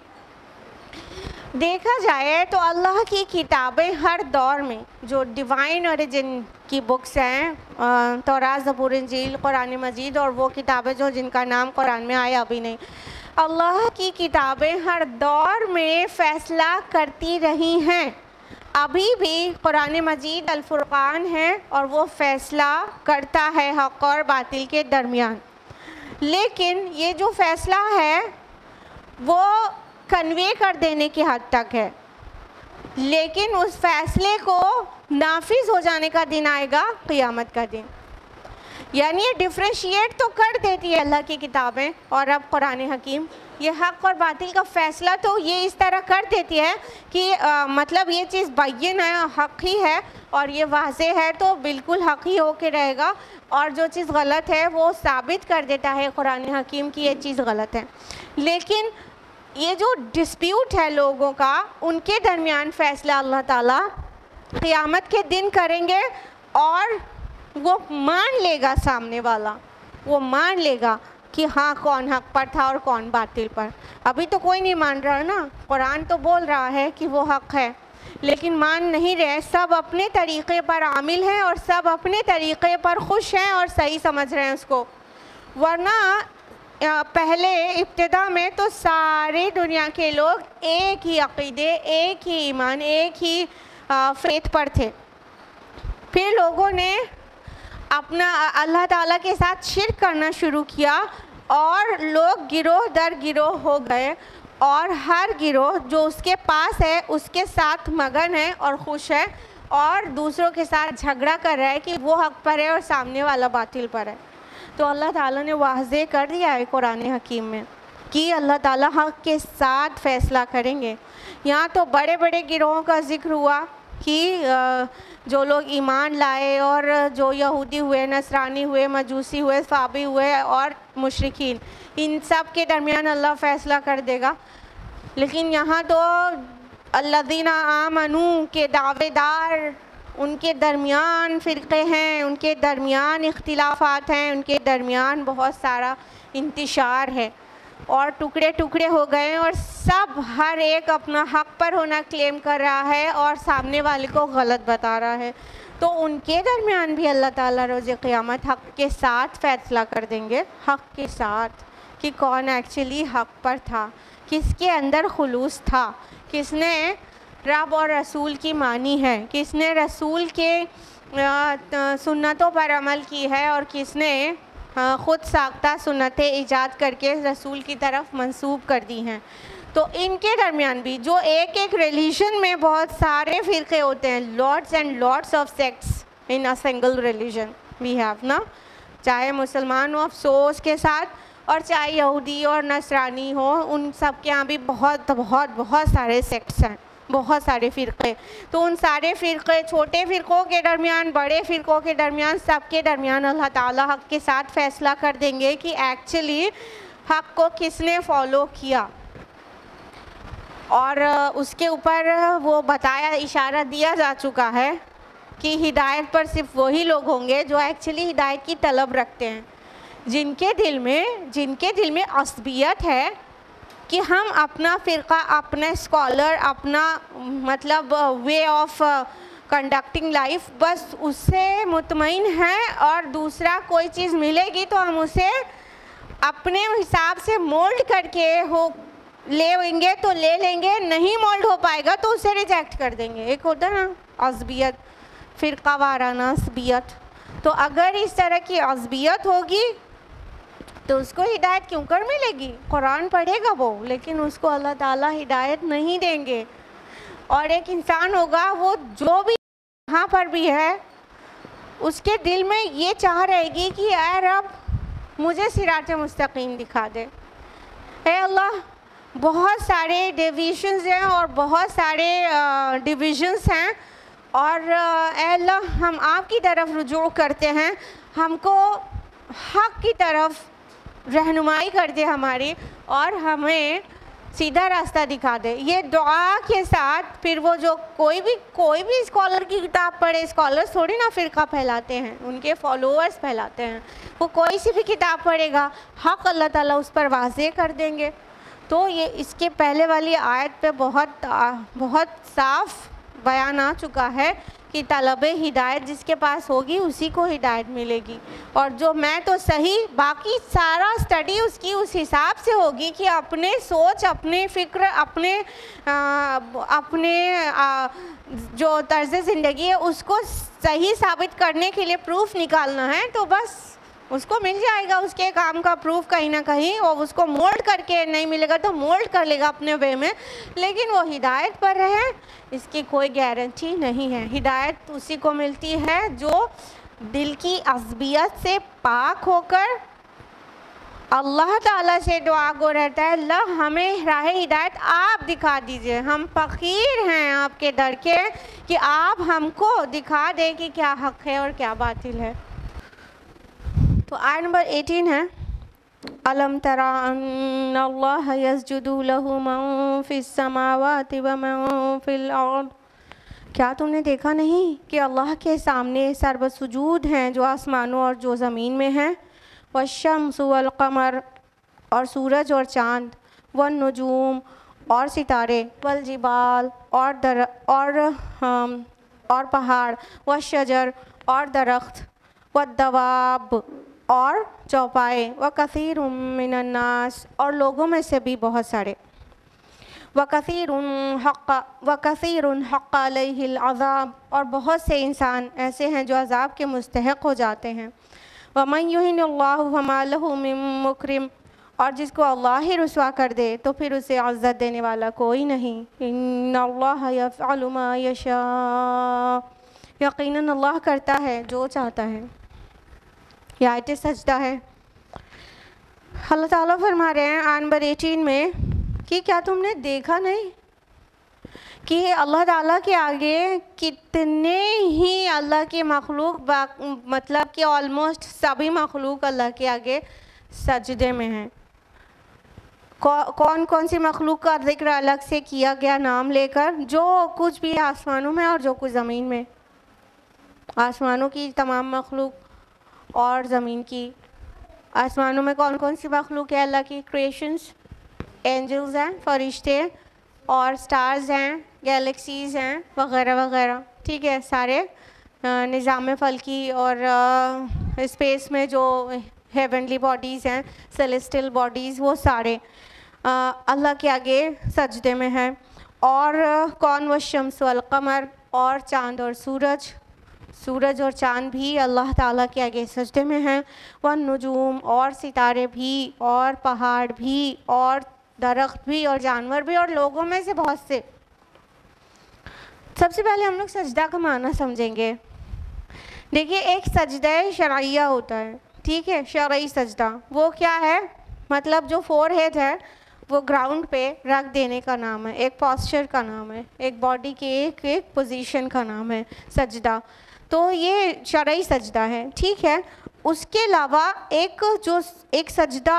دیکھا جائے تو اللہ کی کتابیں ہر دور میں جو ڈیوائن اوریجن کی بکس ہیں, تورات, زبور, انجیل, قرآن مجید, اور وہ کتابیں جو جن کا نام قرآن میں آیا ابھی نہیں, اللہ کی کتابیں ہر دور میں فیصلہ کرتی رہی ہیں. ابھی بھی قرآن مجید الفرقان ہے اور وہ فیصلہ کرتا ہے حق اور باطل کے درمیان، لیکن یہ جو فیصلہ ہے وہ کنوے کر دینے کی حد تک ہے، لیکن اس فیصلے کو نافذ ہو جانے کا دن آئے گا قیامت کا دن. یعنی یہ ڈفرینشیٹ تو کر دیتی ہے اللہ کی کتابیں اور اب قرآن حکیم، یہ حق اور باطل کا فیصلہ تو یہ اس طرح کر دیتی ہے کہ مطلب یہ چیز بین ہے، حق ہی ہے اور یہ واضح ہے تو بالکل حق ہی ہو کے رہے گا، اور جو چیز غلط ہے وہ ثابت کر دیتا ہے قرآن حکیم کی یہ چیز غلط ہے. لیکن یہ جو ڈسپیوٹ ہے لوگوں کا، ان کے درمیان فیصلہ اللہ تعالیٰ قیامت کے دن کریں گے، اور وہ مان لے گا سامنے والا، وہ مان لے گا کہ ہاں کون حق پر تھا اور کون باطل پر. ابھی تو کوئی نہیں مان رہا نا، قرآن تو بول رہا ہے کہ وہ حق ہے لیکن مان نہیں رہے، سب اپنے طریقے پر عامل ہیں اور سب اپنے طریقے پر خوش ہیں اور صحیح سمجھ رہے ہیں اس کو. ورنہ پہلے ابتدا میں تو ساری دنیا کے لوگ ایک ہی عقیدے، ایک ہی ایمان، ایک ہی فیتھ پر تھے. پھر لوگوں نے اپنا اللہ تعالیٰ کے ساتھ شرک کرنا شروع کیا اور لوگ گروہ در گروہ ہو گئے، اور ہر گروہ جو اس کے پاس ہے اس کے ساتھ مگن ہے اور خوش ہے، اور دوسروں کے ساتھ جھگڑا کر رہا ہے کہ وہ حق پر ہے اور سامنے والا باطل پر ہے. تو اللہ تعالیٰ نے واضح کر دیا ہے قرآن حکیم میں کہ اللہ تعالیٰ حق کے ساتھ فیصلہ کریں گے. یہاں تو بڑے بڑے گروہوں کا ذکر ہوا کہ جو لوگ ایمان لائے اور جو یہودی ہوئے، نصرانی ہوئے، مجوسی ہوئے، صابی ہوئے اور مشرکین، ان سب کے درمیان اللہ فیصلہ کر دے گا. لیکن یہاں تو الذین آمنوا کے دعوے دار، ان کے درمیان فرقے ہیں، ان کے درمیان اختلافات ہیں، ان کے درمیان بہت سارا انتشار ہے اور ٹکڑے ٹکڑے ہو گئے، اور سب ہر ایک اپنا حق پر ہونا کلیم کر رہا ہے اور سامنے والے کو غلط بتا رہا ہے. تو ان کے درمیان بھی اللہ تعالیٰ روز قیامت حق کے ساتھ فیصلہ کر دیں گے، حق کے ساتھ، کہ کون ایکچولی حق پر تھا، کس کے اندر خلوص تھا، کس نے رب اور رسول کی مانی ہے، کس نے رسول کے سنتوں پر عمل کی ہے اور کس نے خود ساختہ سنتیں ایجاد کر کے رسول کی طرف منسوب کر دی ہیں. تو ان کے درمیان بھی جو ایک ایک ریلیجن میں بہت سارے فرقے ہوتے ہیں، lots and lots of sects in a single religion we have نا، چاہے مسلمان ہو افسوس کے ساتھ، اور چاہے یہودی اور نصرانی ہو، ان سب کے ہاں بھی بہت بہت بہت سارے سیکٹس ہیں، بہت سارے فرقے. تو ان سارے فرقے، چھوٹے فرقوں کے درمیان، بڑے فرقوں کے درمیان، سب کے درمیان اللہ تعالیٰ حق کے ساتھ فیصلہ کر دیں گے کہ ایکچولی حق کو کس نے فالو کیا. اور اس کے اوپر وہ بتایا، اشارہ دیا جا چکا ہے کہ ہدایت پر صرف وہی لوگ ہوں گے جو ایکچولی ہدایت کی طلب رکھتے ہیں، جن کے دل میں جن کے دل میں عصبیت ہے کہ ہم اپنا فرقہ، اپنا اسکالر، اپنا مطلب وے آف کنڈکٹنگ لائف، بس اس سے مطمئن ہے، اور دوسرا کوئی چیز ملے گی تو ہم اسے اپنے حساب سے مولڈ کر کے ہو لے لیں گے تو لے لیں گے، نہیں مولڈ ہو پائے گا تو اسے ریجیکٹ کر دیں گے. ایک ہوتا ہے نا عصبیت، فرقہ وارانہ عصبیت. تو اگر اس طرح کی عصبیت ہوگی تو اس کو ہدایت کیوں کر ملے گی؟ قرآن پڑھے گا وہ، لیکن اس کو اللہ تعالیٰ ہدایت نہیں دیں گے. اور ایک انسان ہوگا وہ جو بھی یہاں پر بھی ہے، اس کے دل میں یہ چاہ رہے گی کہ اے رب مجھے صراط مستقیم دکھا دے. اے اللہ بہت سارے ڈیویژنز ہیں اور بہت سارے ڈویژنس ہیں، اور اے اللہ ہم آپ کی طرف رجوع کرتے ہیں، ہم کو حق کی طرف رہنمائی کر دے ہماری، اور ہمیں سیدھا راستہ دکھا دے. یہ دعا کے ساتھ پھر وہ جو کوئی بھی کوئی بھی اسکالر کی کتاب پڑھے، اسکالرس تھوڑی نا فرقہ پھیلاتے ہیں، ان کے فالوورز پھیلاتے ہیں، وہ کوئی سی بھی کتاب پڑھے گا، حق اللہ تعالیٰ اس پر واضح کر دیں گے. تو یہ اس کے پہلے والی آیت پہ بہت بہت صاف بیان آ چکا ہے کہ طلب ہدایت جس کے پاس ہوگی اسی کو ہدایت ملے گی، اور جو میں تو صحیح، باقی سارا اسٹڈی اس کی اس حساب سے ہوگی کہ اپنے سوچ، اپنے فکر، اپنے اپنے جو طرز زندگی ہے اس کو صحیح ثابت کرنے کے لیے پروف نکالنا ہے، تو بس اس کو مل جائے گا اس کے کام کا پروف کہیں نہ کہیں، اور اس کو مولڈ کر کے نہیں ملے گا تو مولڈ کر لے گا اپنے وے میں، لیکن وہ ہدایت پر رہے اس کی کوئی گارنٹی نہیں ہے۔ ہدایت اسی کو ملتی ہے جو دل کی عصبیت سے پاک ہو کر اللہ تعالیٰ سے دعا گو رہتا ہے، اللہ ہمیں راہ ہدایت آپ دکھا دیجئے، ہم فقیر ہیں آپ کے در کے کہ آپ ہم کو دکھا دیں کہ کیا حق ہے اور کیا باطل ہے۔ تو آیت نمبر اٹھارہ ہے، أَلَمْ تَرَ أَنَّ اللَّهَ يَسْجُدُ لَهُ مَن فِي السَّمَاوَاتِ وَمَن فِي الْأَرْضِ، کیا تم نے دیکھا نہیں کہ اللہ کے سامنے سرب سجود ہیں جو آسمانوں اور جو زمین میں ہیں، والشمس والقمر، اور سورج اور چاند، والنجوم، اور ستارے، والجبال، اور در اور اور پہاڑ، والشجر، اور درخت، والدواب، اور چوپائے، وکثیر من الناس، اور لوگوں میں سے بھی بہت سارے، وکثیر حق وکثیر حق علیہ العذاب، اور بہت سے انسان ایسے ہیں جو عذاب کے مستحق ہو جاتے ہیں، ومن یہن اللہ فما لہ من مکرم، اور جس کو اللہ ہی رسوا کر دے تو پھر اسے عزت دینے والا کوئی نہیں، ان اللہ یفعل ما یشاء، یقیناً اللہ کرتا ہے جو چاہتا ہے۔ یہ آیت سجدہ ہے۔ اللہ تعالیٰ فرما رہے ہیں آیت نمبر اٹھارہ میں کہ کیا تم نے دیکھا نہیں کہ اللہ تعالیٰ کے آگے کتنے ہی اللہ کی مخلوق، مطلب کہ آلموسٹ سبھی مخلوق اللہ کے آگے سجدے میں ہیں۔ کون کون سی مخلوق کا ذکر الگ سے کیا گیا نام لے کر؟ جو کچھ بھی آسمانوں میں اور جو کچھ زمین میں، آسمانوں کی تمام مخلوق اور زمین کی۔ آسمانوں میں کون کون سی مخلوق ہے اللہ کی کریشنز؟ اینجلز ہیں، فرشتے، اور سٹارز ہیں، گیلیکسیز ہیں، وغیرہ وغیرہ، ٹھیک ہے، سارے نظام فلکی اور اسپیس میں جو ہیونلی باڈیز ہیں، سیلیسٹل باڈیز، وہ سارے اللہ کے آگے سجدے میں ہیں۔ اور کون؟ والشمس والقمر، اور چاند اور سورج، سورج اور چاند بھی اللہ تعالیٰ کے آگے سجدے میں ہیں، والنجوم، اور ستارے بھی، اور پہاڑ بھی، اور درخت بھی، اور جانور بھی، اور لوگوں میں سے بہت سے۔ سب سے پہلے ہم لوگ سجدہ کا معنی سمجھیں گے۔ دیکھیے ایک سجدہ شرعیہ ہوتا ہے، ٹھیک ہے، شرعی سجدہ وہ کیا ہے؟ مطلب جو فور ہیڈ ہے وہ گراؤنڈ پہ رکھ دینے کا نام ہے، ایک پاسچر کا نام ہے، ایک باڈی کے ایک ایک پوزیشن کا نام ہے سجدہ۔ تو یہ شرعی سجدہ ہے، ٹھیک ہے۔ اس کے علاوہ ایک جو ایک سجدہ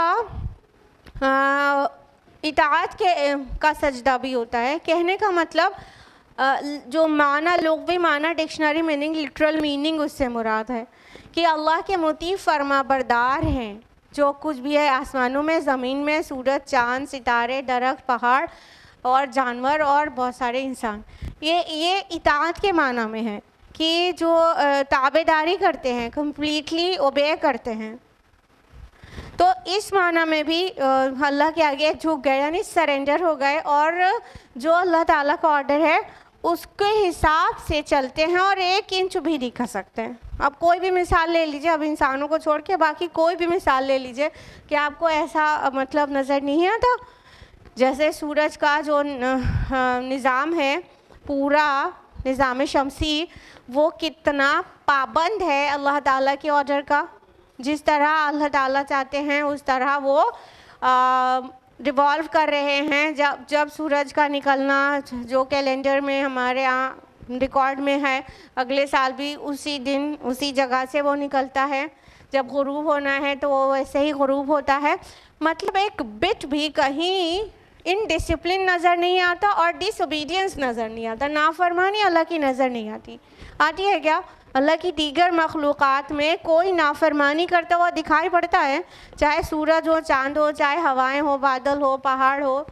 اطاعت کے کا سجدہ بھی ہوتا ہے۔ کہنے کا مطلب جو معنی، لغوی معنی، ڈکشنری میننگ، لٹرل میننگ اس سے مراد ہے کہ اللہ کے مطیع فرما بردار ہیں، جو کچھ بھی ہے آسمانوں میں، زمین میں، سورج، چاند، ستارے، درخت، پہاڑ، اور جانور، اور بہت سارے انسان۔ یہ یہ اطاعت کے معنی میں ہے کہ جو تابع داری کرتے ہیں، کمپلیٹلی اوبے کرتے ہیں۔ تو اس معنی میں بھی اللہ کے آگے جھک گئے، یعنی سرنڈر ہو گئے، اور جو اللہ تعالیٰ کا آرڈر ہے اس کے حساب سے چلتے ہیں، اور ایک انچ بھی نہیں کھا سکتے ہیں۔ اب کوئی بھی مثال لے لیجئے، اب انسانوں کو چھوڑ کے باقی کوئی بھی مثال لے لیجئے کہ آپ کو ایسا مطلب نظر نہیں آتا؟ جیسے سورج کا جو نظام ہے، پورا نظام شمسی، وہ کتنا پابند ہے اللہ تعالیٰ کے آرڈر کا۔ جس طرح اللہ تعالیٰ چاہتے ہیں اس طرح وہ ریوالو کر رہے ہیں۔ جب جب سورج کا نکلنا جو کیلنڈر میں ہمارے یہاں ریکارڈ میں ہے، اگلے سال بھی اسی دن اسی جگہ سے وہ نکلتا ہے۔ جب غروب ہونا ہے تو وہ ویسے ہی غروب ہوتا ہے۔ مطلب ایک بٹ بھی کہیں ان ڈسپلن نظر نہیں آتا اور ڈس اوبیڈینس نظر نہیں آتا، نافرمانی اللہ کی نظر نہیں آتی۔ آتی ہے کیا؟ اللہ کی دیگر مخلوقات میں کوئی نافرمانی کرتا ہوا دکھائی پڑتا ہے؟ چاہے سورج ہو، چاند ہو، چاہے ہوائیں ہو، بادل ہو، پہاڑ ہو،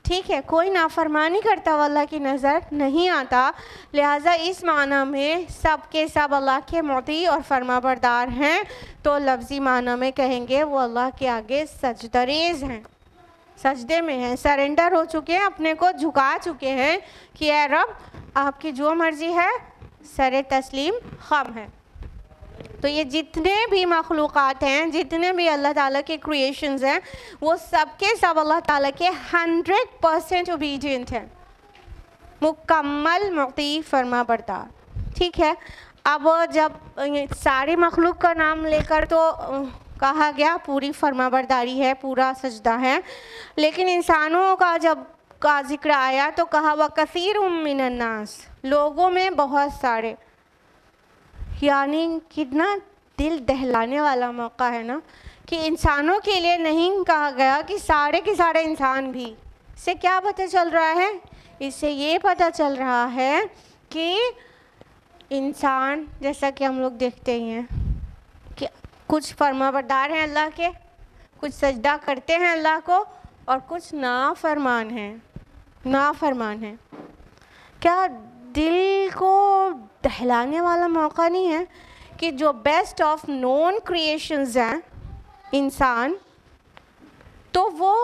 ٹھیک ہے، کوئی نافرمانی کرتا وہ اللہ کی نظر نہیں آتا، لہٰذا اس معنی میں سب کے سب اللہ کے مطیع اور فرما بردار ہیں، تو لفظی معنی میں کہیں گے وہ اللہ کے آگے سجدہ ریز ہیں، سجدے میں ہیں، سرنڈر ہو چکے ہیں، اپنے کو جھکا چکے ہیں کہ اے رب آپ کی جو مرضی ہے سر تسلیم خم ہے۔ تو یہ جتنے بھی مخلوقات ہیں، جتنے بھی اللہ تعالیٰ کے کریشنز ہیں، وہ سب کے سب اللہ تعالیٰ کے ہنڈریڈ پرسینٹ اوبیڈینٹ ہیں، مکمل مطیع فرما بردار۔ ٹھیک ہے، اب جب سارے مخلوق کا نام لے کر تو کہا گیا پوری فرما برداری ہے، پورا سجدہ ہے، لیکن انسانوں کا جب کا ذکر آیا تو کہا وَكَثِيرٌ مِّنَ النَّاسِ، لوگوں میں بہت سارے، یعنی کتنا دل دہلانے والا موقع ہے نا کہ انسانوں کے لیے نہیں کہا گیا کہ سارے کے سارے انسان بھی۔ اس سے کیا پتہ چل رہا ہے؟ اس سے یہ پتہ چل رہا ہے کہ انسان جیسا کہ ہم لوگ دیکھتے ہی ہیں کہ کچھ فرما بردار ہیں اللہ کے، کچھ سجدہ کرتے ہیں اللہ کو، اور کچھ نافرمان ہیں، نافرمان ہیں۔ کیا دل کو دہلانے والا موقع نہیں ہے کہ جو بیسٹ آف نون کریشنز ہیں انسان، تو وہ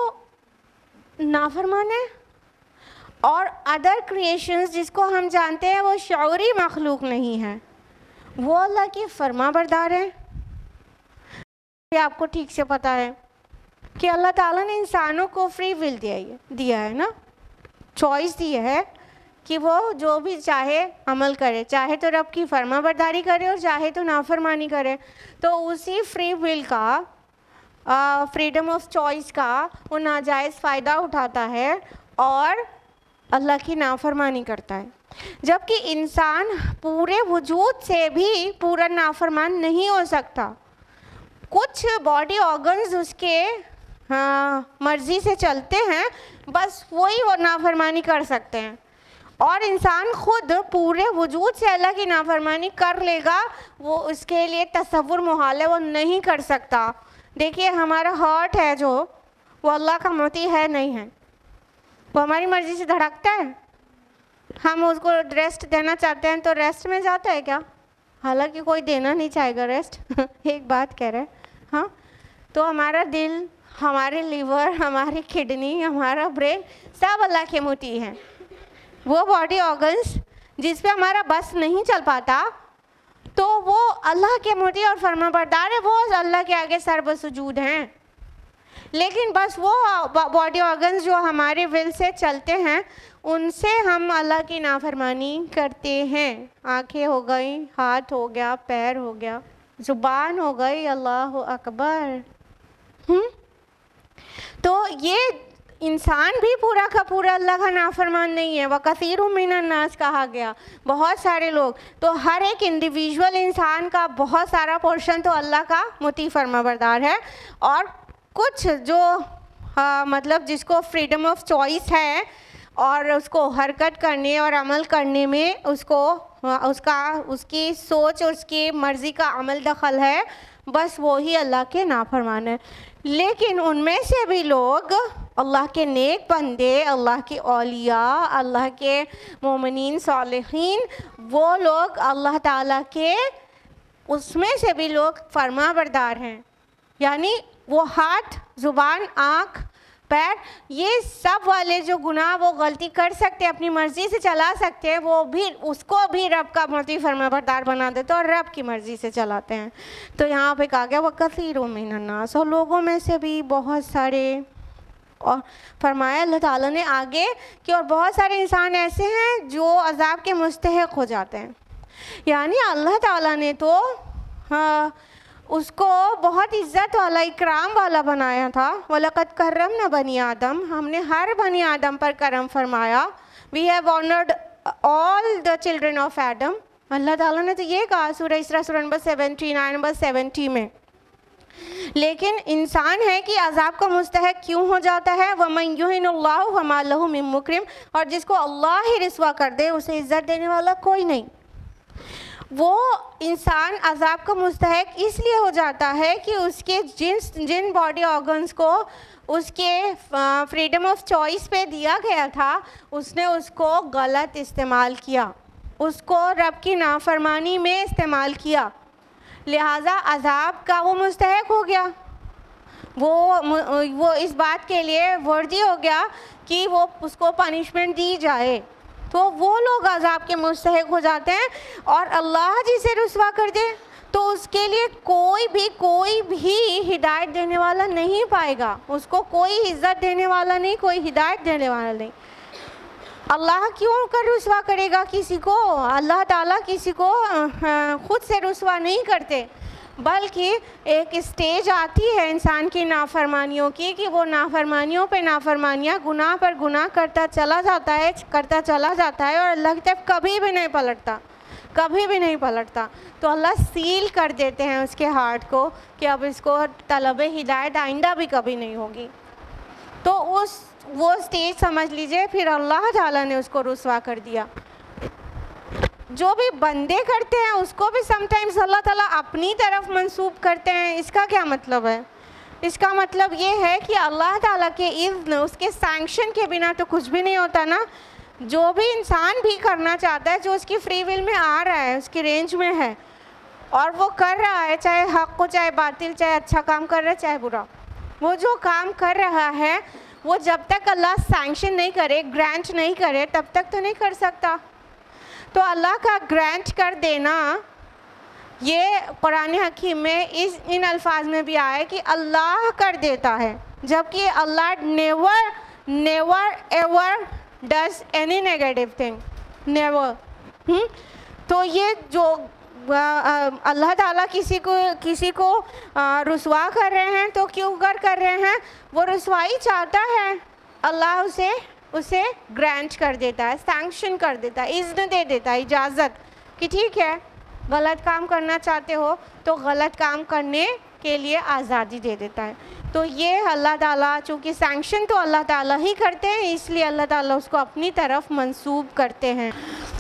نافرمان ہے، اور ادر کریشنز جس کو ہم جانتے ہیں وہ شعوری مخلوق نہیں ہے، وہ اللہ کی فرما بردار ہیں۔ یہ آپ کو ٹھیک سے پتہ ہے کہ اللہ تعالیٰ نے انسانوں کو فری ول دیا ہے دیا ہے نا، چوائس دی ہے کہ وہ جو بھی چاہے عمل کرے، چاہے تو رب کی فرما برداری کرے اور چاہے تو نافرمانی کرے، تو اسی فری ول کا، فریڈم آف چوائس کا وہ ناجائز فائدہ اٹھاتا ہے اور اللہ کی نافرمانی کرتا ہے، جبکہ انسان پورے وجود سے بھی پورا نافرمان نہیں ہو سکتا۔ کچھ باڈی آرگنز اس کے ہاں مرضی سے چلتے ہیں، بس وہی وہ نافرمانی کر سکتے ہیں، اور انسان خود پورے وجود سے اللہ کی نافرمانی کر لے گا، وہ اس کے لیے تصور محال ہے، وہ نہیں کر سکتا۔ دیکھیے ہمارا ہارٹ ہے جو، وہ اللہ کا مطیع ہے نہیں ہے، وہ ہماری مرضی سے دھڑکتا ہے، ہم اس کو ریسٹ دینا چاہتے ہیں تو ریسٹ میں جاتا ہے کیا؟ حالانکہ کوئی دینا نہیں چاہے گا ریسٹ ایک بات کہہ رہے ہاں۔ تو ہمارا دل، ہمارے لیور، ہماری کڈنی، ہمارا برین سب اللہ کے مطیع ہیں۔ وہ باڈی آرگنز جس پہ ہمارا بس نہیں چل پاتا تو وہ اللہ کے مطیع اور فرما بردار ہے، وہ اللہ کے آگے سر بسجود ہیں، لیکن بس وہ باڈی آرگنز جو ہمارے ول سے چلتے ہیں ان سے ہم اللہ کی نافرمانی کرتے ہیں۔ آنکھیں ہو گئی، ہاتھ ہو گیا، پیر ہو گیا، زبان ہو گئی، اللہ اکبر۔ ہم تو یہ انسان بھی پورا کا پورا اللہ کا نافرمان نہیں ہے، وَكَثِيرٌ مِّنَ النَّاسِ کہا گیا، بہت سارے لوگ، تو ہر ایک انڈیویژول انسان کا بہت سارا پورشن تو اللہ کا مطیع فرما بردار ہے، اور کچھ جو مطلب جس کو فریڈم آف چوائس ہے اور اس کو حرکت کرنے اور عمل کرنے میں اس کو اس کا اس کی سوچ اور اس کی مرضی کا عمل دخل ہے، بس وہی اللہ کے نافرمان ہے۔ لیکن ان میں سے بھی لوگ، اللہ کے نیک بندے، اللہ کے اولیاء، اللہ کے مومنین صالحین، وہ لوگ اللہ تعالیٰ کے اس میں سے بھی لوگ فرما بردار ہیں، یعنی وہ ہاتھ، زبان، آنکھ، پیر، یہ سب والے جو گناہ وہ غلطی کر سکتے، اپنی مرضی سے چلا سکتے، وہ بھی اس کو بھی رب کا مطیع فرما بردار بنا دیتے اور رب کی مرضی سے چلاتے ہیں۔ تو یہاں پہ کہا گیا وَكَثِيرٌ مِّنَ النَّاسِ، اور لوگوں میں سے بھی بہت سارے، اور فرمایا اللہ تعالیٰ نے آگے کہ اور بہت سارے انسان ایسے ہیں جو عذاب کے مستحق ہو جاتے ہیں، یعنی اللہ تعالیٰ نے تو ہاں اس کو بہت عزت والا، اکرام والا بنایا تھا۔ وَلَقَدْ كَرَّمْنَا بَنِي آدم، ہم نے ہر بنی آدم پر کرم فرمایا۔ We have honoured all the children of Adam, اللہ تعالیٰ نے تو یہ کہا سورہ اسراء سورہ number seventy nine number seventy میں۔ لیکن انسان ہے کہ عذاب کا مستحق کیوں ہو جاتا ہے؟ وَمَن يُهِنِ اللَّهُ فَمَا لَهُ مِن مُكْرِمٍ، اور جس کو اللہ ہی رسوا کر دے اسے عزت دینے والا کوئی نہیں۔ وہ انسان عذاب کا مستحق اس لیے ہو جاتا ہے کہ اس کے جنس جن باڈی آرگنس کو اس کے فریڈم آف چوائس پہ دیا گیا تھا اس نے اس کو غلط استعمال کیا، اس کو رب کی نافرمانی میں استعمال کیا، لہٰذا عذاب کا وہ مستحق ہو گیا، وہ وہ اس بات کے لیے ورثی ہو گیا کہ وہ اس کو پنشمنٹ دی جائے، تو وہ لوگ عذاب کے مستحق ہو جاتے ہیں۔ اور اللہ جسے رسوا کر دے تو اس کے لیے کوئی بھی کوئی بھی ہدایت دینے والا نہیں پائے گا، اس کو کوئی عزت دینے والا نہیں، کوئی ہدایت دینے والا نہیں۔ اللہ کیوں کر رسوا کرے گا کسی کو؟ اللہ تعالیٰ کسی کو خود سے رسوا نہیں کرتے، بلکہ ایک اسٹیج آتی ہے انسان کی نافرمانیوں کی کہ وہ نافرمانیوں پہ نافرمانیاں، گناہ پر گناہ کرتا چلا جاتا ہے کرتا چلا جاتا ہے اور اللہ کی طرف کبھی بھی نہیں پلٹتا، کبھی بھی نہیں پلٹتا، تو اللہ سیل کر دیتے ہیں اس کے ہارٹ کو کہ اب اس کو طلب ہدایت آئندہ بھی کبھی نہیں ہوگی۔ تو اس وہ اسٹیج سمجھ لیجئے پھر اللہ تعالیٰ نے اس کو رسوا کر دیا۔ جو بھی بندے کرتے ہیں اس کو بھی سم ٹائمز اللہ تعالیٰ اپنی طرف منسوب کرتے ہیں۔ اس کا کیا مطلب ہے؟ اس کا مطلب یہ ہے کہ اللہ تعالیٰ کے اذن، اس کے سینکشن کے بنا تو کچھ بھی نہیں ہوتا نا۔ جو بھی انسان بھی کرنا چاہتا ہے، جو اس کی فری ول میں آ رہا ہے، اس کی رینج میں ہے اور وہ کر رہا ہے، چاہے حق کو چاہے باطل، چاہے اچھا کام کر رہا ہے چاہے برا، وہ جو کام کر رہا ہے وہ جب تک اللہ سینکشن نہیں کرے، گرانٹ نہیں کرے، تب تک تو نہیں کر سکتا۔ تو اللہ کا گرانٹ کر دینا یہ قرآن حکیم میں اس ان الفاظ میں بھی آیا ہے کہ اللہ کر دیتا ہے، جبکہ اللہ never never ever does any negative thing, never. تو یہ جو اللہ تعالیٰ کسی کو کسی کو رسوا کر رہے ہیں تو کیوں کر کر رہے ہیں؟ وہ رسوائی چاہتا ہے، اللہ اسے اسے گرانٹ کر دیتا ہے، سینکشن کر دیتا ہے، اذن دے دیتا ہے، اجازت کہ ٹھیک ہے غلط کام کرنا چاہتے ہو تو غلط کام کرنے کے لیے آزادی دے دیتا ہے۔ تو یہ اللہ تعالیٰ چونکہ سینکشن تو اللہ تعالیٰ ہی کرتے ہیں، اس لیے اللہ تعالیٰ اس کو اپنی طرف منسوب کرتے ہیں۔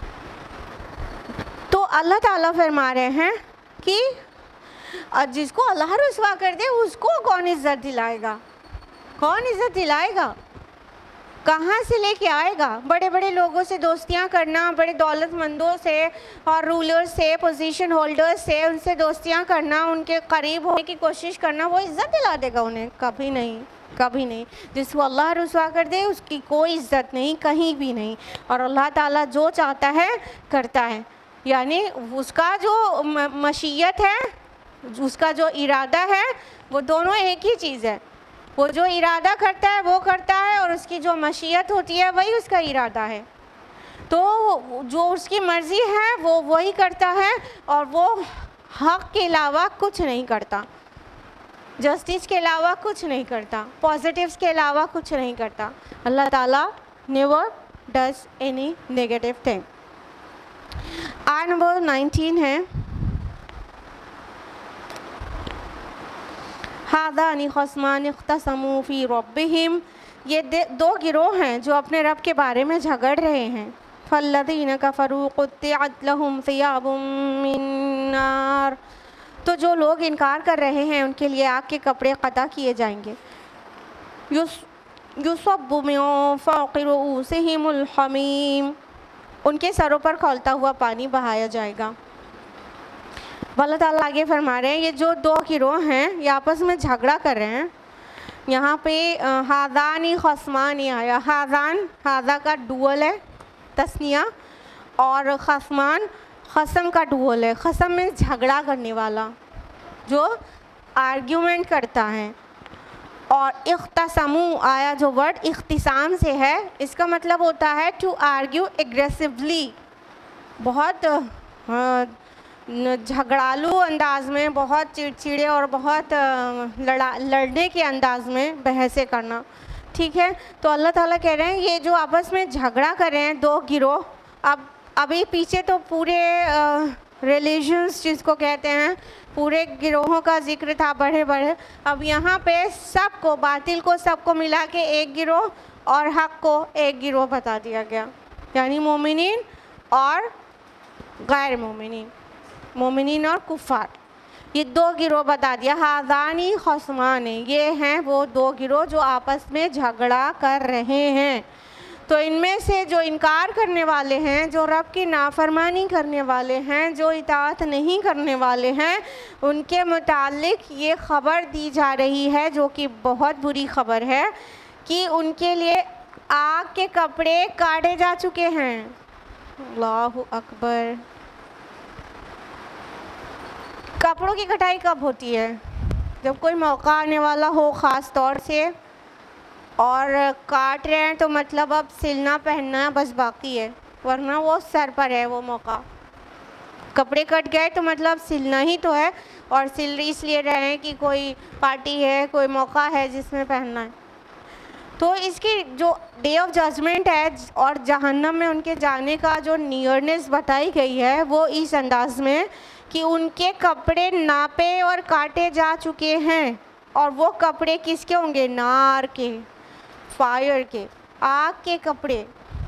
تو اللہ تعالیٰ فرما رہے ہیں کہ جس کو اللہ رسوا کر دے اس کو کون عزت دلائے گا؟ کون عزت دلائے گا؟ کہاں سے لے کے آئے گا؟ بڑے بڑے لوگوں سے دوستیاں کرنا، بڑے دولت مندوں سے اور رولر سے، پوزیشن ہولڈر سے، ان سے دوستیاں کرنا، ان کے قریب ہونے کی کوشش کرنا، وہ عزت دلا دے گا انہیں؟ کبھی نہیں، کبھی نہیں۔ جس کو اللہ رسوا کر دے اس کی کوئی عزت نہیں، کہیں بھی نہیں۔ اور اللہ تعالیٰ جو چاہتا ہے کرتا ہے، یعنی اس کا جو مشیت ہے، اس کا جو ارادہ ہے، وہ دونوں ایک ہی چیز ہے۔ وہ جو ارادہ کرتا ہے وہ کرتا ہے، اور اس کی جو مشیت ہوتی ہے وہی اس کا ارادہ ہے۔ تو جو اس کی مرضی ہے وہ وہی کرتا ہے، اور وہ حق کے علاوہ کچھ نہیں کرتا، جسٹس کے علاوہ کچھ نہیں کرتا، پازیٹیوز کے علاوہ کچھ نہیں کرتا۔ اللہ تعالیٰ never does any negative thing. آیت نمبر نائنٹین ہے، ہذان خصمان اختصموا فی ربہم، یہ دو گروہ ہیں جو اپنے رب کے بارے میں جھگڑ رہے ہیں۔ فالذین کفروا قطعت لہم ثیاب من نار، تو جو لوگ انکار کر رہے ہیں ان کے لیے آگ کے کپڑے قطع کیے جائیں گے۔ یصب من فوق رؤوسہم الحمیم، ان کے سروں پر کھولتا ہوا پانی بہایا جائے گا۔ اللہ تعالیٰ آگے فرما رہے ہیں یہ جو دو گروہ ہیں یہ آپس میں جھگڑا کر رہے ہیں۔ یہاں پہ ہاذانی خصمان آیا، ہاذان ہاذا کا ڈوول ہے تثنیہ، اور خصمان قسم کا ڈوول ہے۔ قسم میں جھگڑا کرنے والا، جو آرگیومنٹ کرتا ہے۔ اور اختصموا آیا جو ورڈ اختصام سے ہے، اس کا مطلب ہوتا ہے ٹو آرگیو ایگریسولی، بہت جھگڑالو انداز میں، بہت چڑچڑے اور بہت لڑا لڑنے کے انداز میں بحثیں کرنا، ٹھیک ہے۔ تو اللہ تعالیٰ کہہ رہے ہیں یہ جو آپس میں جھگڑا کر رہے ہیں دو گروہ، اب ابھی پیچھے تو پورے ریلیجنس جس کو کہتے ہیں پورے گروہوں کا ذکر تھا بڑے بڑے، اب یہاں پہ سب کو، باطل کو سب کو ملا کے ایک گروہ اور حق کو ایک گروہ بتا دیا گیا، یعنی مومنین اور غیر مومنین، मोमिनीन और कुफ़ार, ये दो गिरोह बता दिया। हाज़ानी खस्मान, ये हैं वो दो गिरोह जो आपस में झगड़ा कर रहे हैं। तो इनमें से जो इनकार करने वाले हैं, जो रब की नाफरमानी करने वाले हैं, जो इताअत नहीं करने वाले हैं, उनके मुतालिक ये ख़बर दी जा रही है जो कि बहुत बुरी ख़बर है कि उनके लिए आग के कपड़े काटे जा चुके हैं। अल्लाहु अकबर। कपड़ों की कटाई कब होती है? जब कोई मौका आने वाला हो ख़ास तौर से, और काट रहे हैं तो मतलब अब सिलना पहनना बस बाकी है, वरना वो सर पर है वो मौका। कपड़े कट गए तो मतलब सिलना ही तो है, और सिल इसलिए रहे हैं कि कोई पार्टी है, कोई मौका है जिसमें पहनना है। तो इसकी जो डे ऑफ जजमेंट है और जहन्नम में उनके जाने का जो नियरनेस बताई गई है वो इस अंदाज में कि उनके कपड़े नापे और काटे जा चुके हैं। और वो कपड़े किसके होंगे? नार के, फायर के, आग के कपड़े।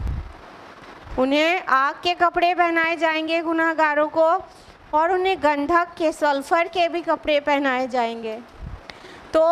उन्हें आग के कपड़े पहनाए जाएंगे गुनाहगारों को, और उन्हें गंधक के, सल्फ़र के भी कपड़े पहनाए जाएंगे। तो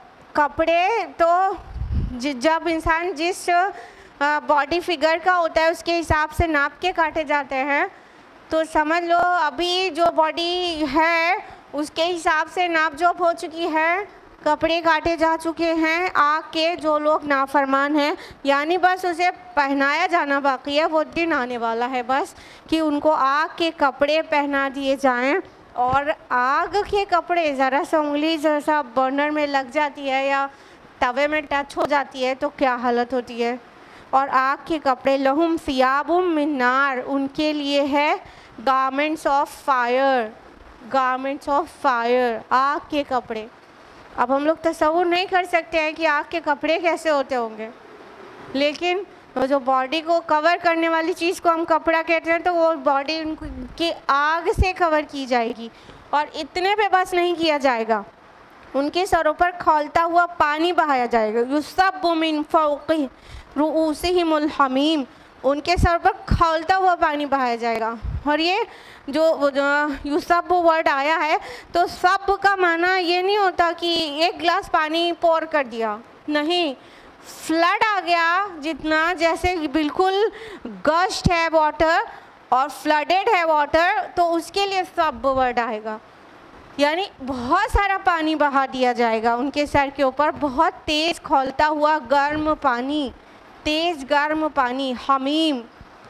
कपड़े तो जब इंसान जिस बॉडी फिगर का होता है उसके हिसाब से नाप के काटे जाते हैं, तो समझ लो अभी जो बॉडी है उसके हिसाब से नाप जोप हो चुकी है, कपड़े काटे जा चुके हैं आग के जो लोग नाफरमान हैं। यानी बस उसे पहनाया जाना बाकी है, वो दिन आने वाला है बस कि उनको आग के कपड़े पहना दिए जाएं। और आग के कपड़े, ज़रा सा उंगली जैसा बर्नर में लग जाती है या तवे में टच हो जाती है तो क्या हालत होती है। और आग के कपड़े, लहुम सियाबुम मिन नार, उनके लिए है garments of fire, garments of fire, आग के कपड़े। अब हम लोग तसव्वुर नहीं कर सकते हैं कि आग के कपड़े कैसे होते होंगे, लेकिन वो जो बॉडी को कवर करने वाली चीज़ को हम कपड़ा कहते हैं, तो वो बॉडी उनकी आग से कवर की जाएगी। और इतने पे बस नहीं किया जाएगा, उनके सरों पर खौलता हुआ पानी बहाया जाएगा। युसब्बु मिन फौक़ि रुऊसिहिमुल हमीम, उनके सर पर खौलता हुआ पानी बहाया जाएगा। और ये जो, जो युसब्बु वर्ड आया है, तो सब का माना ये नहीं होता कि एक गिलास पानी पोर कर दिया, नहीं, फ्लड आ गया जितना, जैसे बिल्कुल गश्त है वाटर और फ्लडेड है वाटर, तो उसके लिए सब वर्ड आएगा। यानी बहुत सारा पानी बहा दिया जाएगा उनके सर के ऊपर, बहुत तेज़ खौलता हुआ गर्म पानी, तेज़ गर्म पानी, हमीम।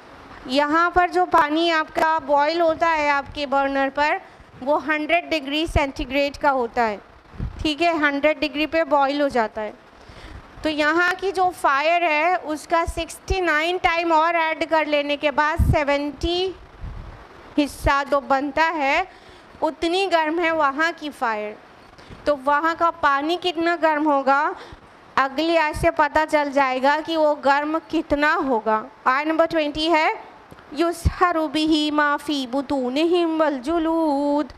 यहाँ पर जो पानी आपका बॉईल होता है आपके बर्नर पर, वो हंड्रेड डिग्री सेंटीग्रेड का होता है, ठीक है, हंड्रेड डिग्री पे बॉईल हो जाता है। तो यहाँ की जो फायर है उसका सिक्सटी नाइन टाइम और ऐड कर लेने के बाद सेवेंटी हिस्सा जो बनता है, उतनी गर्म है वहाँ की फायर। तो वहाँ का पानी कितना गर्म होगा, अगली आयत से पता चल जाएगा कि वो गर्म कितना होगा। आयत नंबर ट्वेंटी है, युसहरु बिही मा फी बुतूनिहिम वल जुलूद,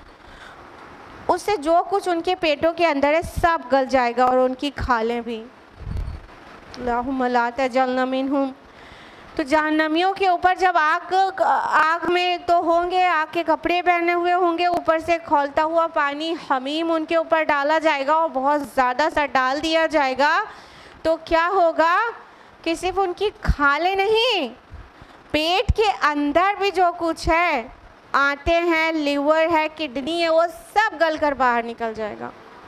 उससे जो कुछ उनके पेटों के अंदर है सब गल जाएगा और उनकी खालें भी। अल्लाहुम्मा ला तजअलना मिनहुम। तो जहन्नमियों के ऊपर जब आग आग में तो होंगे, आग के कपड़े पहने हुए होंगे, ऊपर से खौलता हुआ पानी हमीम उनके ऊपर डाला जाएगा और बहुत ज़्यादा सा डाल दिया जाएगा। तो क्या होगा कि सिर्फ उनकी खालें नहीं, पेट के अंदर भी जो कुछ है, आंतें हैं, लीवर है, किडनी है, वो सब गल कर बाहर निकल जाएगा।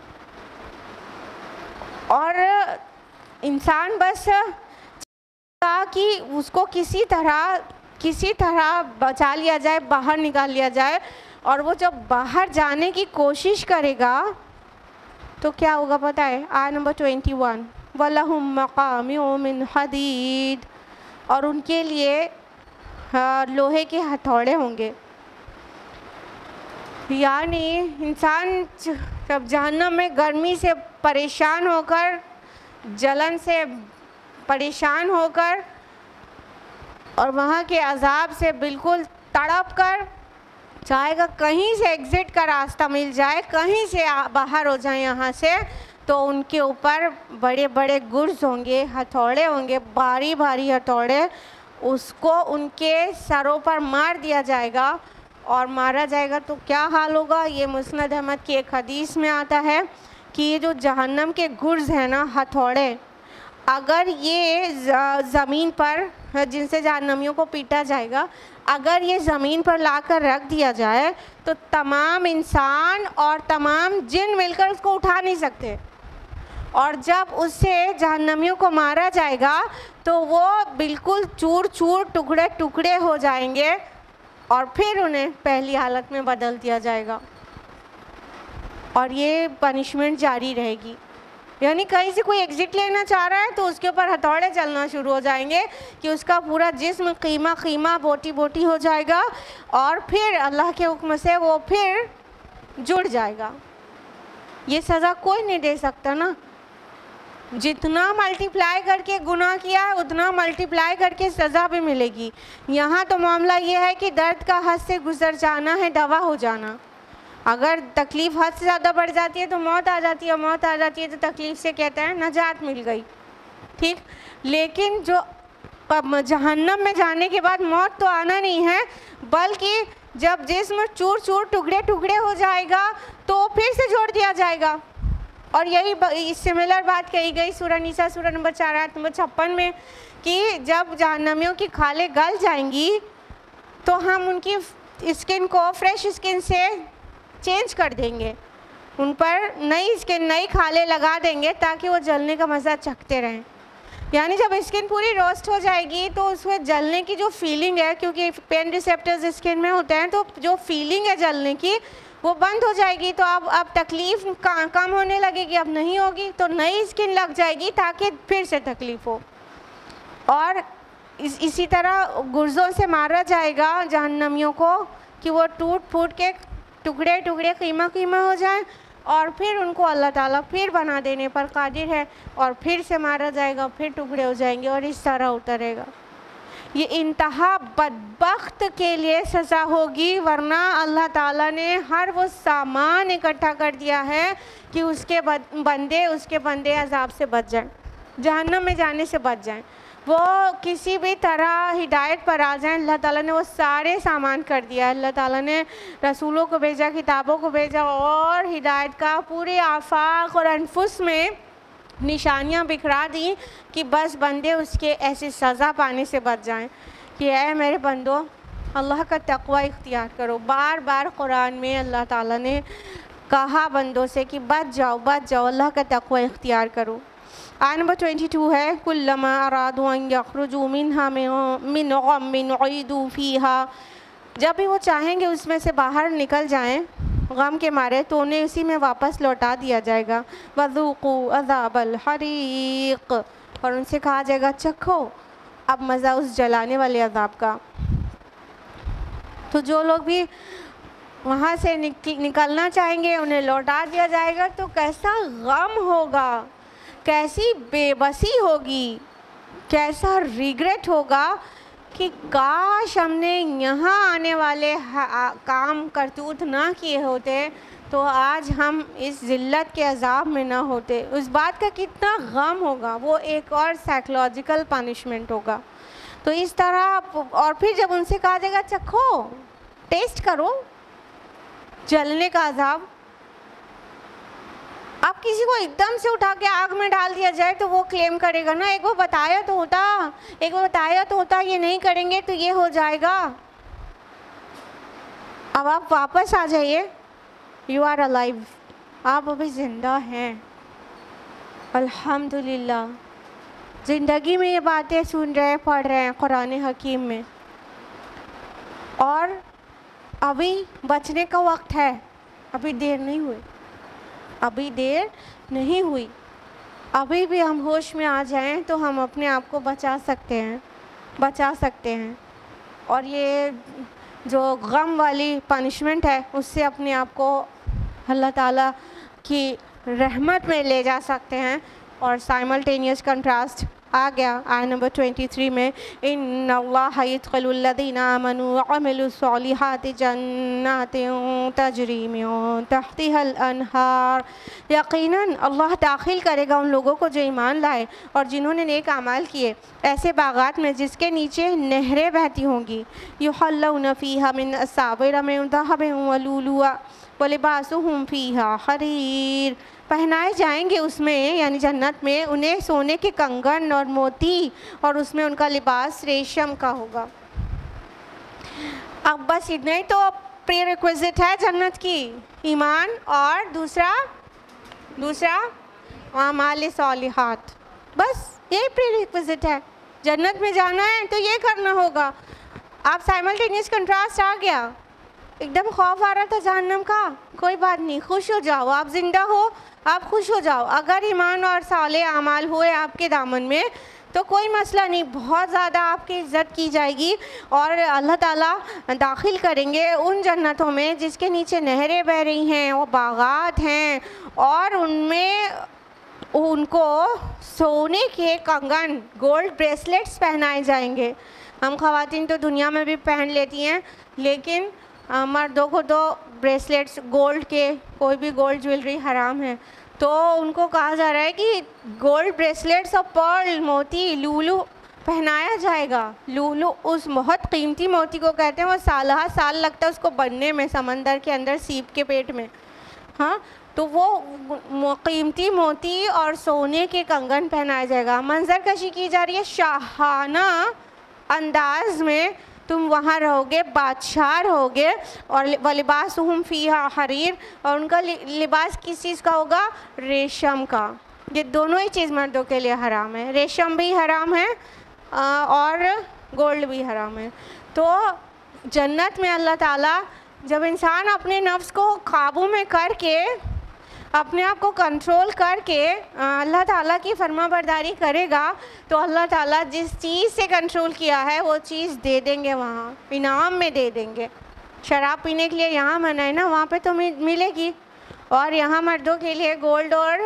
और इंसान बस कि उसको किसी तरह किसी तरह बचा लिया जाए, बाहर निकाल लिया जाए। और वो जब बाहर जाने की कोशिश करेगा तो क्या होगा पता है? आयत नंबर ट्वेंटी वन, वलहुम मक़ामिउ मिन हदीद, और उनके लिए लोहे के हथौड़े होंगे। यानी इंसान जब जहन्नम में गर्मी से परेशान होकर, जलन से परेशान होकर और वहाँ के अजाब से बिल्कुल तड़प कर चाहेगा कहीं से एग्ज़िट का रास्ता मिल जाए, कहीं से बाहर हो जाए यहाँ से, तो उनके ऊपर बड़े बड़े गुर्ज होंगे, हथौड़े होंगे, भारी भारी हथौड़े, उसको उनके सरों पर मार दिया जाएगा اور مارا جائے گا تو کیا حال ہوگا. یہ مسند احمد کی ایک حدیث میں آتا ہے کہ یہ جو جہنم کے گرز ہیں نا، ہتھوڑے، اگر یہ زمین پر جن سے جہنمیوں کو پیٹا جائے گا، اگر یہ زمین پر لا کر رکھ دیا جائے تو تمام انسان اور تمام جن مل کر اس کو اٹھا نہیں سکتے. اور جب اس سے جہنمیوں کو مارا جائے گا تو وہ بالکل چور چور ٹکڑے ٹکڑے ہو جائیں گے اور پھر انہیں پہلی حالت میں بدل دیا جائے گا، اور یہ پنشمنٹ جاری رہے گی. یعنی کہیں سے کوئی ایگزٹ لینا چاہ رہا ہے تو اس کے اوپر ہتھوڑے چلنا شروع ہو جائیں گے کہ اس کا پورا جسم قیمہ قیمہ بوٹی بوٹی ہو جائے گا، اور پھر اللہ کے حکم سے وہ پھر جڑ جائے گا. یہ سزا کوئی نہیں دے سکتا نا. جتنا ملٹی پلائی کر کے گناہ کیا ہے اتنا ملٹی پلائی کر کے سزا بھی ملے گی. یہاں تو معاملہ یہ ہے کہ درد کا حد سے گزر جانا ہے، دوا ہو جانا. اگر تکلیف حد سے زیادہ بڑھ جاتی ہے تو موت آ جاتی ہے، موت آ جاتی ہے تو تکلیف سے کہتے ہیں نجات مل گئی، ٹھیک. لیکن جو جہنم میں جانے کے بعد موت تو آنا نہیں ہے، بلکہ جب جسم چور چور ٹکڑے ٹکڑے ہو جائے گا تو پھر سے جوڑ دیا جائے گا. اور یہی سملر بات کہی گئی سورہ نساء سورہ نمبر چار آیت نمبر چھپن میں کہ جب جہنمیوں کی کھالیں گل جائیں گی تو ہم ان کی اسکن کو فریش اسکن سے چینج کر دیں گے، ان پر نئی اسکن نئی کھالیں لگا دیں گے تاکہ وہ جلنے کا مزہ چکھتے رہیں. یعنی جب اسکن پوری روسٹ ہو جائے گی تو اس میں جلنے کی جو فیلنگ ہے، کیونکہ پین ریسیپٹرز اسکن میں ہوتے ہیں، تو جو فیلنگ ہے جلنے کی وہ بند ہو جائے گی. تو اب اب تکلیف کم ہونے لگے گی، اب نہیں ہوگی، تو نئی اسکن لگ جائے گی تاکہ پھر سے تکلیف ہو. اور اس اسی طرح گرزوں سے مارا جائے گا جہنمیوں کو کہ وہ ٹوٹ پھوٹ کے ٹکڑے ٹکڑے قیمہ قیمہ ہو جائیں، اور پھر ان کو اللہ تعالیٰ پھر بنا دینے پر قادر ہے، اور پھر سے مارا جائے گا، پھر ٹکڑے ہو جائیں گے، اور اس طرح ہوتا رہے گا. یہ انتہا بدبخت کے لیے سزا ہوگی، ورنہ اللہ تعالیٰ نے ہر وہ سامان اکٹھا کر دیا ہے کہ اس کے بندے اس کے بندے عذاب سے بچ جائیں، جہنم میں جانے سے بچ جائیں، وہ کسی بھی طرح ہدایت پر آ جائیں. اللہ تعالیٰ نے وہ سارے سامان کر دیا. اللہ تعالیٰ نے رسولوں کو بھیجا، کتابوں کو بھیجا، اور ہدایت کا پورے آفاق اور انفس میں نشانیاں بکھرا دیں کہ بس بندے اس کے ایسی سزا پانے سے بچ جائیں کہ اے میرے بندو اللہ کا تقوی اختیار کرو. بار بار قرآن میں اللہ تعالیٰ نے کہا بندوں سے کہ بچ جاؤ بچ جاؤ، اللہ کا تقوی اختیار کرو. آیت نمبر بائیس ہے کلما ارادوا ان یخرجوا منها من غم اعیدوا فیہا، جب بھی وہ چاہیں گے اس میں سے باہر نکل جائیں غم کے مارے تو انہیں اسی میں واپس لوٹا دیا جائے گا. وذوقوا عذاب الحریق، اور ان سے کہا جائے گا چکھو اب مزہ اس جلانے والے عذاب کا. تو جو لوگ بھی وہاں سے نکلنا چاہیں گے انہیں لوٹا دیا جائے گا. تو کیسا غم ہوگا، کیسی بے بسی ہوگی، کیسا ریگریٹ ہوگا کہ کاش ہم نے یہاں آنے والے کام کرتوت نہ کیے ہوتے تو آج ہم اس ذلت کے عذاب میں نہ ہوتے. اس بات کا کتنا غم ہوگا، وہ ایک اور سائیکولوجیکل پنشمنٹ ہوگا. تو اس طرح، اور پھر جب ان سے کہا جائے گا چکھو، ٹیسٹ کرو جلنے کا عذاب. اب کسی کو ایک دم سے اٹھا کے آگ میں ڈال دیا جائے تو وہ کلیم کرے گا نا ایک وہ بتایا تو ہوتا ایک وہ بتایا تو ہوتا یہ نہیں کریں گے تو یہ ہو جائے گا. اب آپ واپس آ جائیے، یو آر الائیو، آپ ابھی زندہ ہیں الحمدللہ. زندگی میں یہ باتیں سن رہے پڑھ رہے ہیں قرآن حکیم میں، اور ابھی بچنے کا وقت ہے، ابھی دیر نہیں ہوئی، ابھی دیر نہیں ہوئی. ابھی بھی ہم ہوش میں آ جائیں تو ہم اپنے آپ کو بچا سکتے ہیں بچا سکتے ہیں اور یہ جو غم والی پنشمنٹ ہے اس سے اپنے آپ کو اللہ تعالیٰ کی رحمت میں لے جا سکتے ہیں. اور سائملٹینیس کنٹراسٹ آ گیا آیت نمبر تیئیس میں، ان اللہ یدخل الذین آمنوا وعملوا الصالحات جنات تجری من تحتها الانہار، یقیناً اللہ داخل کرے گا ان لوگوں کو جو ایمان لائے اور جنہوں نے نیک اعمال کیے ایسے باغات میں جس کے نیچے نہریں بہتی ہوں گی، یحلون فیہا من اساور من ذہب ولؤلؤا ولباسہم فیہا حریر، پہنائے جائیں گے اس میں یعنی جنت میں انہیں سونے کے کنگن اور موتی، اور اس میں ان کا لباس ریشم کا ہوگا۔ اب بس اتنا ہی تو پری ریکویزٹ ہے جنت کی، ایمان اور دوسرا دوسرا اعمال صالحات، بس یہ پری ریکویزٹ ہے۔ جنت میں جانا ہے تو یہ کرنا ہوگا۔ آپ سائملٹینیس کنٹراسٹ آ گیا، ایک دم خوف آ رہا تھا جہنم کا، کوئی بات نہیں، خوش ہو جاؤ، آپ زندہ ہو آپ خوش ہو جاؤ۔ اگر ایمان اور صالح اعمال ہوئے آپ کے دامن میں تو کوئی مسئلہ نہیں، بہت زیادہ آپ کی عزت کی جائے گی اور اللہ تعالیٰ داخل کریں گے ان جنتوں میں جس کے نیچے نہریں بہہ رہی ہیں، وہ باغات ہیں، اور ان میں ان کو سونے کے کنگن گولڈ بریسلیٹس پہنائے جائیں گے۔ ہم خواتین تو دنیا میں بھی پہن لیتی ہیں، لیکن مردوں کو تو بریسلیٹس گولڈ کے، کوئی بھی گولڈ جویلری حرام ہے، تو ان کو کہا جا رہا ہے کہ گولڈ بریسلیٹس اور پرل موتی لولو پہنایا جائے گا۔ لولو اس بہت قیمتی موتی کو کہتے ہیں، وہ سالہ سال لگتا ہے اس کو بننے میں سمندر کے اندر سیپ کے پیٹ میں، ہاں تو وہ قیمتی موتی اور سونے کے کنگن پہنایا جائے گا۔ منظر کشی کی جا رہی ہے شاہانہ انداز میں، تم وہاں رہو گے، بادشاہ رہو گے، اور وَلِبَاسُهُمْ فِيهَا حریر، اور ان کا لباس کس چیز کا ہوگا؟ ریشم کا۔ یہ دونوں ہی چیز مردوں کے لیے حرام ہے، ریشم بھی حرام ہے اور گولڈ بھی حرام ہے۔ تو جنت میں اللہ تعالیٰ جب انسان اپنے نفس کو قابو میں کر کے، اپنے آپ کو کنٹرول کر کے اللہ تعالیٰ کی فرما برداری کرے گا تو اللہ تعالیٰ جس چیز سے کنٹرول کیا ہے وہ چیز دے دیں گے، وہاں انعام میں دے دیں گے۔ شراب پینے کے لیے یہاں منع ہے نا، وہاں پہ تو ملے گی، اور یہاں مردوں کے لیے گولڈ اور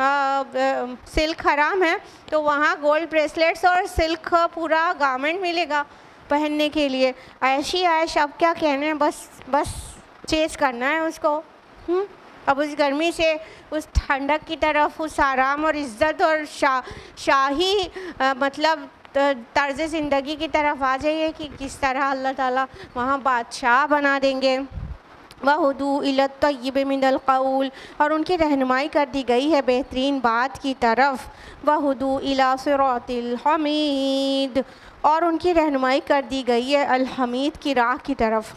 سلک حرام ہے تو وہاں گولڈ بریسلیٹس اور سلک پورا گارمنٹ ملے گا پہننے کے لیے۔ عیشی عیش، اب کیا کہنے ہیں، بس بس چیز کرنا ہے اس کو۔ اب اس گرمی سے اس ٹھنڈک کی طرف، اس آرام اور عزت اور شاہ شاہی مطلب طرز زندگی کی طرف آ جائیے کہ کس طرح اللہ تعالیٰ وہاں بادشاہ بنا دیں گے۔ وَهُدُوا إِلَى الطَّيِّبِ مِنَ الْقَوْلِ، اور ان کی رہنمائی کر دی گئی ہے بہترین بات کی طرف۔ وَهُدُوا إِلَى صِرَاطِ الْحَمِيدِ، اور ان کی رہنمائی کر دی گئی ہے الحمید کی راہ کی طرف۔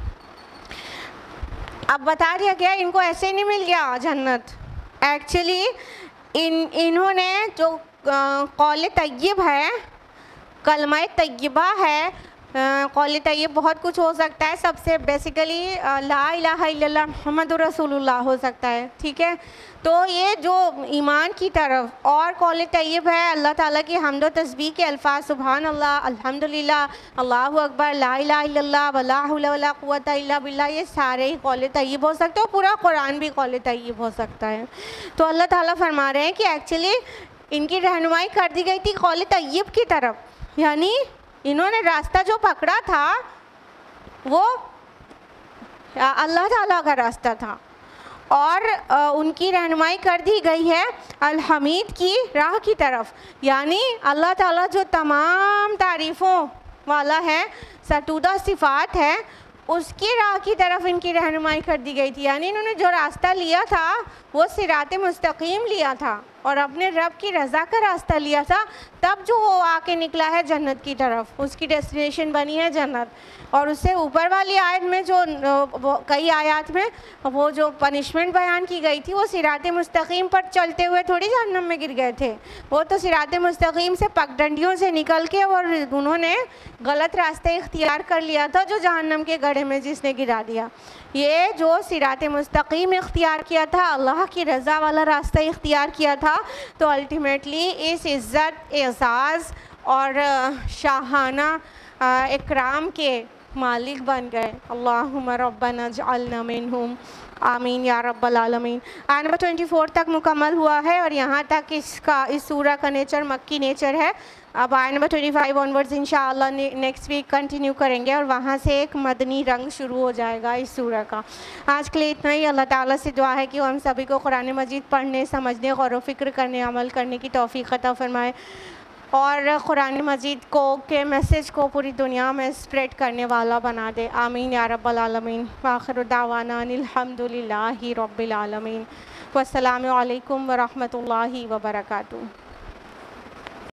اب بتا دیا گیا ان کو ایسے نہیں مل گیا جنت، ایکچولی ان انہوں نے جو قول طیب ہے، کلمہ طیبہ ہے، قول طیب بہت کچھ ہو سکتا ہے، سب سے بیسیکلی لا الہ الا اللہ محمد رسول اللہ ہو سکتا ہے، ٹھیک ہے۔ تو یہ جو ایمان کی طرف اور قول طیب ہے، اللہ تعالیٰ کی حمد و تسبیح کے الفاظ، سبحان اللہ، الحمدللہ، اللہ اکبر، لا الہ الا اللہ، ولا حول ولا قوۃ الا باللہ، یہ سارے ہی قول طیب ہو سکتے ہیں، اور پورا قرآن بھی قول طیب ہو سکتا ہے۔ تو اللہ تعالیٰ فرما رہے ہیں کہ ایکچولی ان کی رہنمائی کر دی گئی تھی قول طیب کی طرف، یعنی انہوں نے راستہ جو پکڑا تھا وہ اللہ تعالیٰ کا راستہ تھا، اور ان کی رہنمائی کر دی گئی ہے الحمید کی راہ کی طرف، یعنی اللہ تعالیٰ جو تمام تعریفوں والا ہے، ستودہ صفات ہے، اس کی راہ کی طرف ان کی رہنمائی کر دی گئی تھی۔ یعنی انہوں نے جو راستہ لیا تھا وہ صراط مستقیم لیا تھا اور اپنے رب کی رضا کا راستہ لیا تھا، تب جو وہ آ کے نکلا ہے جنت کی طرف، اس کی ڈیسٹینیشن بنی ہے جنت۔ اور اس سے اوپر والی آیت میں جو کئی آیات میں وہ جو پنشمنٹ بیان کی گئی تھی، وہ صراط مستقیم پر چلتے ہوئے تھوڑی جہنم میں گر گئے تھے، وہ تو صراط مستقیم سے پگڈنڈیوں سے نکل کے اور انہوں نے غلط راستے اختیار کر لیا تھا جو جہنم کے گڑھے میں جس نے گرا دیا۔ یہ جو صراط مستقیم اختیار کیا تھا، اللہ کی رضا والا راستہ اختیار کیا تھا، تو الٹیمیٹلی اس عزت، اعزاز اور شاہانہ اکرام کے مالک بن گئے. اللہم ربنا اجعلنا منہم. آمین یا رب العالمین. آیت نمبر ٹوئنٹی فور تک مکمل ہوا ہے اور یہاں تک اس کا اس سورہ کا نیچر مکی نیچر ہے. اب آیت نمبر ٹوئنٹی فائیو آنورڈز انشاءاللہ نیکسٹ ویک کنٹینیو کریں گے اور وہاں سے ایک مدنی رنگ شروع ہو جائے گا اس سورہ کا. آج کے لیے اتنا ہی. اللہ تعالیٰ سے دعا ہے کہ وہ ہم سبھی کو قرآن مجید پڑھنے، سمجھنے، غور و فکر کرنے، عمل کرنے کی توفیق عطا فرمائے اور قرآن مجید کو کے میسیج کو پوری دنیا میں اسپریڈ کرنے والا بنا دے. آمین یا رب العالمین. وآخر دعوانا ان الحمد للہ رب العالمین. والسلام علیکم ورحمۃ اللہ وبرکاتہ.